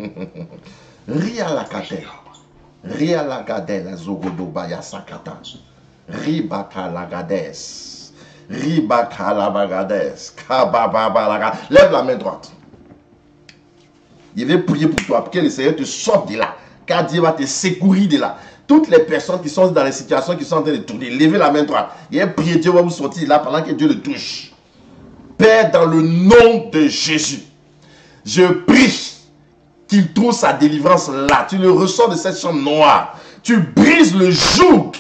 Ria la kate. Ria la gade la zogodo baya sakata. Ribaka la gades. Ribaka la bagades. Kababa la gade. Lève la main droite. Je vais prier pour toi, pour que le Seigneur te sorte de là. Car Dieu va te secourir de là. Toutes les personnes qui sont dans les situations qui sont en train de tourner, levez la main droite. Il y a prié, Dieu va vous sortir de là pendant que Dieu le touche. Père, dans le nom de Jésus, je prie qu'il trouve sa délivrance là. Tu le ressors de cette chambre noire. Tu brises le joug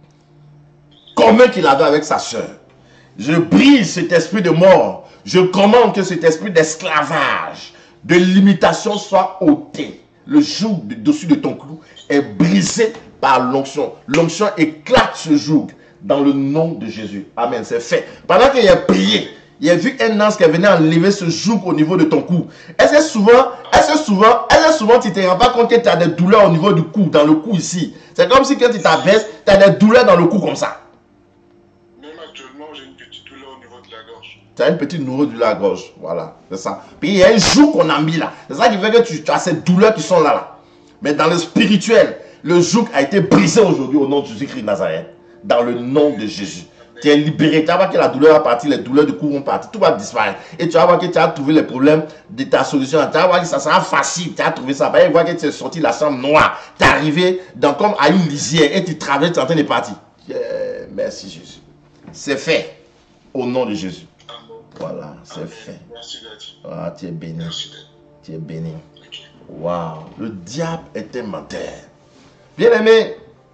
commun qu'il avait avec sa soeur. Je brise cet esprit de mort. Je commande que cet esprit d'esclavage, de limitation soit ôté. Le joug dessus de ton clou est brisé par l'onction. L'onction éclate ce joug dans le nom de Jésus. Amen. C'est fait. Pendant qu'il a prié, il a vu un ange qui venait enlever ce joug au niveau de ton cou. Est-ce que souvent, est-ce que souvent, est-ce que souvent tu ne te rends pas compte que tu as des douleurs au niveau du cou, dans le cou ici? C'est comme si quand tu t'abaisses, tu as des douleurs dans le cou comme ça. Même actuellement, j'ai une petite douleur au niveau de la gorge. Tu as une petite douleur de la gorge. Voilà, c'est ça. Puis il y a un joug qu'on a mis là. C'est ça qui fait que tu, tu as ces douleurs qui sont là, là. Mais dans le spirituel, le joug a été brisé aujourd'hui au nom de Jésus-Christ de Nazareth. Dans le nom de Jésus. Tu es libéré. Tu vas voir que la douleur va partir, les douleurs du cou vont partir, tout va disparaître. Et tu vas voir que tu as trouvé les problèmes de ta solution. Tu vas voir que ça sera facile. Tu as trouvé ça. Tu vas voir que tu es sorti de la chambre noire. Tu es arrivé dans, comme à une lisière et tu traverses, tu es en train de partir. Yeah, merci Jésus. C'est fait. Au nom de Jésus. Voilà, c'est fait. Merci d'être. Ah, tu es béni. Merci d'être. Tu es béni. Waouh, le diable est un menteur. Bien-aimé,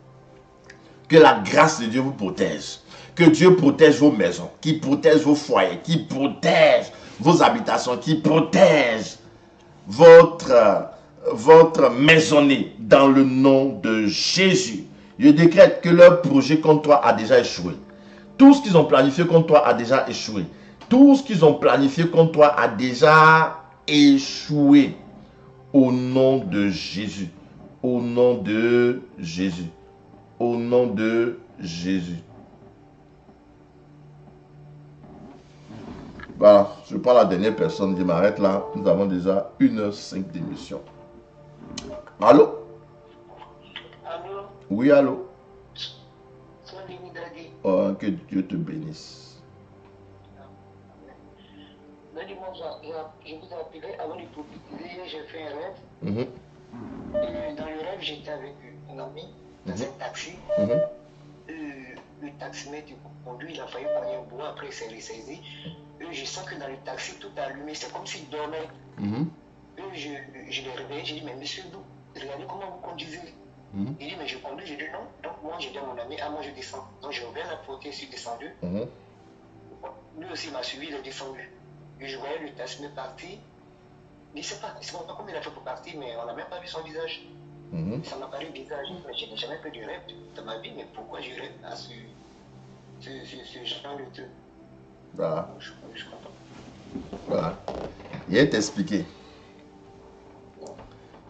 que la grâce de Dieu vous protège. Que Dieu protège vos maisons, qu'il protège vos foyers, qu'il protège vos habitations, qu'il protège votre, votre maisonnée dans le nom de Jésus. Je décrète que leur projet contre toi a déjà échoué. Tout ce qu'ils ont planifié contre toi a déjà échoué. Tout ce qu'ils ont planifié contre toi a déjà échoué. Au nom de Jésus. Au nom de Jésus. Au nom de Jésus. Voilà, je prends la dernière personne, je m'arrête là. Nous avons déjà une heure cinq d'émission. Allô? Allô? Oui, allô? Salut, Daddy. Oh, que Dieu te bénisse. Daddy, moi, je vous ai appelé avant de publier. Hier, j'ai fait un rêve. Mm-hmm. Et dans le rêve, j'étais avec un ami dans mm-hmm. un taxi. Mm-hmm. euh, le taximètre conduit, il a failli prendre un bois, après il s'est ressaisi. Euh, je sens que dans le taxi, tout est allumé, c'est comme s'il dormait. Mm-hmm. euh, je je l'ai réveillé, j'ai dit, mais monsieur, vous, regardez comment vous conduisez. Mm-hmm. Il dit, mais je conduis, j'ai dit non. Donc moi, j'ai dit à mon ami, ah, moi je descends. Donc j'ai ouvert la porte, je suis descendu. Mm-hmm. Lui aussi m'a suivi, il est descendu. Et je voyais le taximètre partir. Je ne sais pas, je ne sais pas comment il a fait pour partir, mais on n'a même pas vu son visage. Mm-hmm. Ça m'a paru bizarre. Je n'ai jamais fait de rêve de ma vie, mais pourquoi je rêve à ce, ce, ce, ce genre de truc? Voilà. Je, je comprends. Voilà. Il va t'expliquer.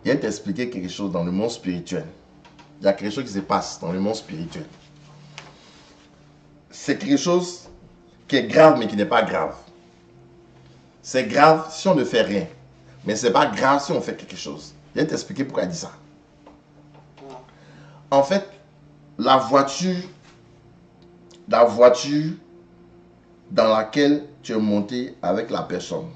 il va t'expliquer quelque chose dans le monde spirituel. Il y a quelque chose qui se passe dans le monde spirituel. C'est quelque chose qui est grave mais qui n'est pas grave. C'est grave si on ne fait rien. Mais ce n'est pas grave si on fait quelque chose. Il va t'expliquer pourquoi il dit ça. En fait, la voiture, la voiture dans laquelle tu es monté avec la personne,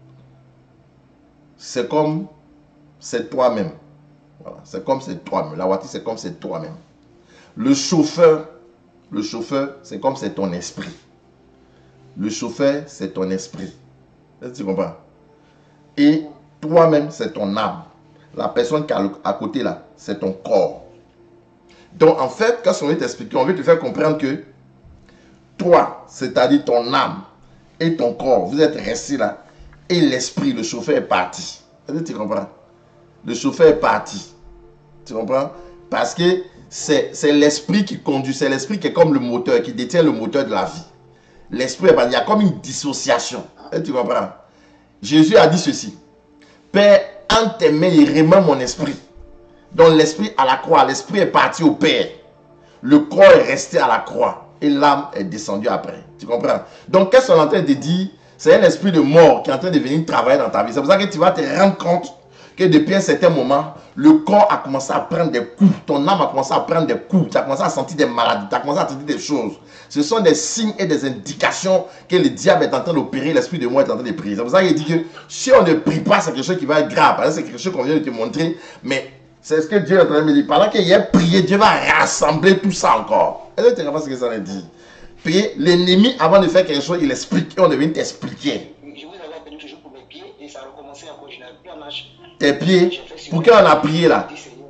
c'est comme c'est toi-même. Voilà, c'est comme c'est toi-même. La voiture, c'est comme c'est toi-même. Le chauffeur, le chauffeur, c'est comme c'est ton esprit. Le chauffeur, c'est ton esprit. Est-ce que tu comprends? Et toi-même, c'est ton âme. La personne qui est à côté là, c'est ton corps. Donc, en fait, quand on veut t'expliquer, on veut te faire comprendre que toi, c'est-à-dire ton âme et ton corps, vous êtes restés là. Et l'esprit, le chauffeur est parti. Est-ce que tu comprends? Le chauffeur est parti. Tu comprends? Parce que c'est l'esprit qui conduit. C'est l'esprit qui est comme le moteur, qui détient le moteur de la vie. L'esprit est parti. Il y a comme une dissociation. Est-ce que tu comprends? Jésus a dit ceci. Père, entre tes mains, il remet mon esprit. Donc l'esprit à la croix, l'esprit est parti au Père. Le corps est resté à la croix. Et l'âme est descendue après. Tu comprends? Donc qu'est-ce qu'on est en train de dire? C'est un esprit de mort qui est en train de venir travailler dans ta vie. C'est pour ça que tu vas te rendre compte que depuis un certain moment, le corps a commencé à prendre des coups. Ton âme a commencé à prendre des coups. Tu as commencé à sentir des maladies. Tu as commencé à sentir des choses. Ce sont des signes et des indications que le diable est en train d'opérer. L'esprit de mort est en train de prier. C'est pour ça qu'il dit que si on ne prie pas, c'est quelque chose qui va être grave. C'est quelque chose qu'on vient de te montrer. Mais c'est ce que Dieu est en train de me dire. Pendant qu'il y a prié, Dieu va rassembler tout ça encore. Est-ce que tu comprends ce que ça veut dire? Puis l'ennemi, avant de faire quelque chose, il explique et on devait t'expliquer. Je vous avais appelé toujours pour mes pieds et ça a recommencé encore. Je n'avais plus en marche. Tes pieds, pour qui on a prié là?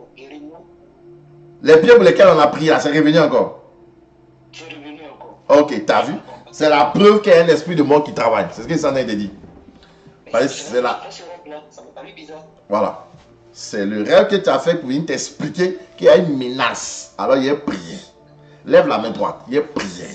Les pieds pour lesquels on a prié là, c'est revenu encore? C'est revenu encore. Ok, t'as vu? C'est la preuve qu'il y a un esprit de mort qui travaille. C'est ce que ça a été dit. C'est là. Ça me paraît bizarre. Voilà. C'est le rêve que tu as fait pour venir t'expliquer qu'il y a une menace. Alors il est prié. Lève la main droite. Il est prié.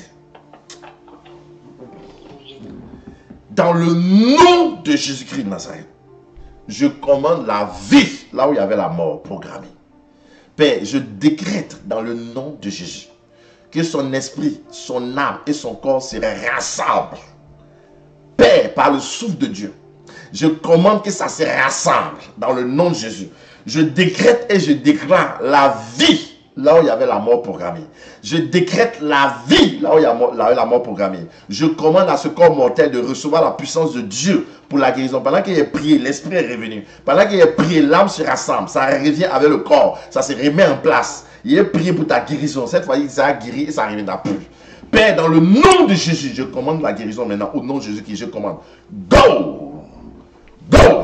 Dans le nom de Jésus-Christ de Nazareth, je commande la vie là où il y avait la mort programmée. Père, je décrète dans le nom de Jésus que son esprit, son âme et son corps se rassemblent. Père, par le souffle de Dieu, je commande que ça se rassemble dans le nom de Jésus. Je décrète et je déclare la vie là où il y avait la mort programmée. Je décrète la vie là où il y a la mort programmée. Je commande à ce corps mortel de recevoir la puissance de Dieu pour la guérison. Pendant qu'il est prié, l'esprit est revenu. Pendant qu'il est prié, l'âme se rassemble. Ça revient avec le corps. Ça se remet en place. Il est prié pour ta guérison. Cette fois, il s'est guéri et ça ne reviendra plus. Père, dans le nom de Jésus, je commande la guérison maintenant. Au nom de Jésus, je commande. Go! Go!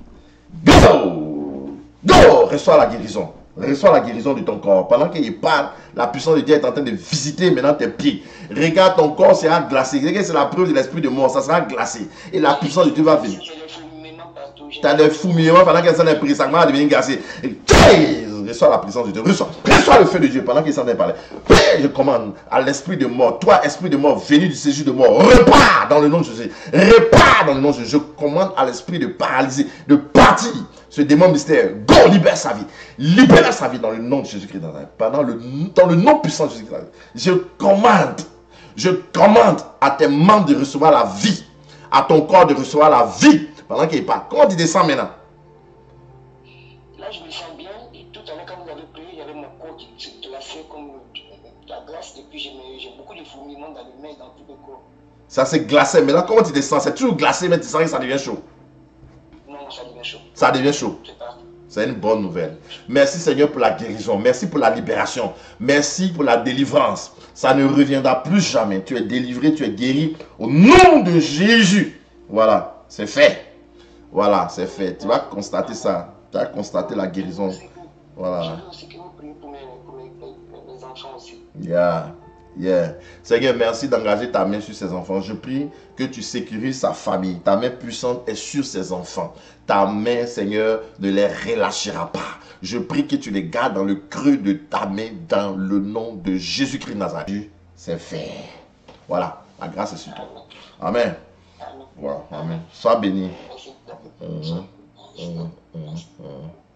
Go! Go! Reçois la guérison. Reçois la guérison de ton corps. Pendant qu'il parle, la puissance de Dieu est en train de visiter maintenant tes pieds. Regarde, ton corps sera glacé. C'est la preuve de l'esprit de mort. Ça sera glacé. Et la puissance de Dieu va venir. Tu as des fourmillements pendant qu'elle s'en est pris. Ça va devenir glacé. Reçois la puissance de Dieu. Reçois, reçois le feu de Dieu pendant qu'il s'en est parlé. Je commande à l'esprit de mort. Toi, esprit de mort, venu du séjour de mort, repars dans le nom de Jésus. Repars dans le nom de Jésus. Je commande à l'esprit de paralyser, de partir. Ce démon mystère, go, libère sa vie. Libère sa vie dans le nom de Jésus-Christ. Pendant le, dans le nom puissant de Jésus-Christ. Je commande, je commande à tes membres de recevoir la vie. À ton corps de recevoir la vie. Pendant qu'il parle. Comment tu descends maintenant? Là, je me sens bien. Et tout à l'heure, quand vous avez prié, il y avait mon corps qui se glaçait comme la glace. Et puis, j'ai beaucoup de fourmillements dans les mains et dans tout le corps. Ça s'est glacé. Mais là, comment tu descends? C'est toujours glacé, mais tu sens que ça devient chaud. Non, ça devient chaud. Ça devient chaud. C'est une bonne nouvelle. Merci Seigneur pour la guérison. Merci pour la libération. Merci pour la délivrance. Ça ne reviendra plus jamais. Tu es délivré, tu es guéri au nom de Jésus. Voilà, c'est fait. Voilà, c'est fait. Tu vas constater ça. Tu vas constater la guérison. Voilà. Je veux aussi que vous priez pour mes, pour mes, mes, mes enfants aussi. Yeah. Yeah. Seigneur, merci d'engager ta main sur ses enfants. Je prie que tu sécurises sa famille. Ta main puissante est sur ses enfants. Ta main, Seigneur, ne les relâchera pas. Je prie que tu les gardes dans le creux de ta main dans le nom de Jésus-Christ de Nazareth. C'est fait. Voilà. La grâce est sur toi. Amen. Voilà. Amen. Sois béni. Mmh. Mmh. Mmh. Mmh.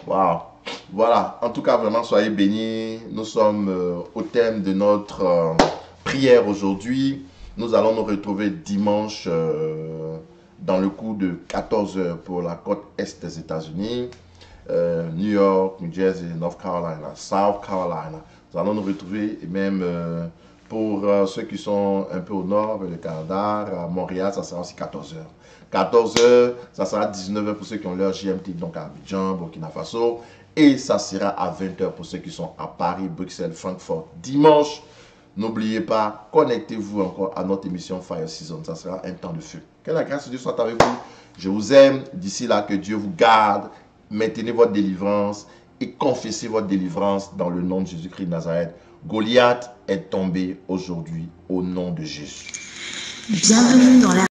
Waouh. Voilà, en tout cas, vraiment, soyez bénis. Nous sommes euh, au thème de notre euh, prière aujourd'hui. Nous allons nous retrouver dimanche euh, dans le coup de quatorze heures pour la côte est des États-Unis. Euh, New York, New Jersey, North Carolina, South Carolina. Nous allons nous retrouver et même euh, pour euh, ceux qui sont un peu au nord, le Canada, à Montréal, ça sera aussi quatorze heures. quatorze heures, ça sera dix-neuf heures pour ceux qui ont leur G M T, donc à Abidjan, Burkina Faso. Et ça sera à vingt heures pour ceux qui sont à Paris, Bruxelles, Francfort. Dimanche, n'oubliez pas, connectez-vous encore à notre émission Fire Season. Ça sera un temps de feu. Que la grâce de Dieu soit avec vous. Je vous aime. D'ici là, que Dieu vous garde. Maintenez votre délivrance et confessez votre délivrance dans le nom de Jésus-Christ de Nazareth. Goliath est tombé aujourd'hui au nom de Jésus. Bienvenue dans la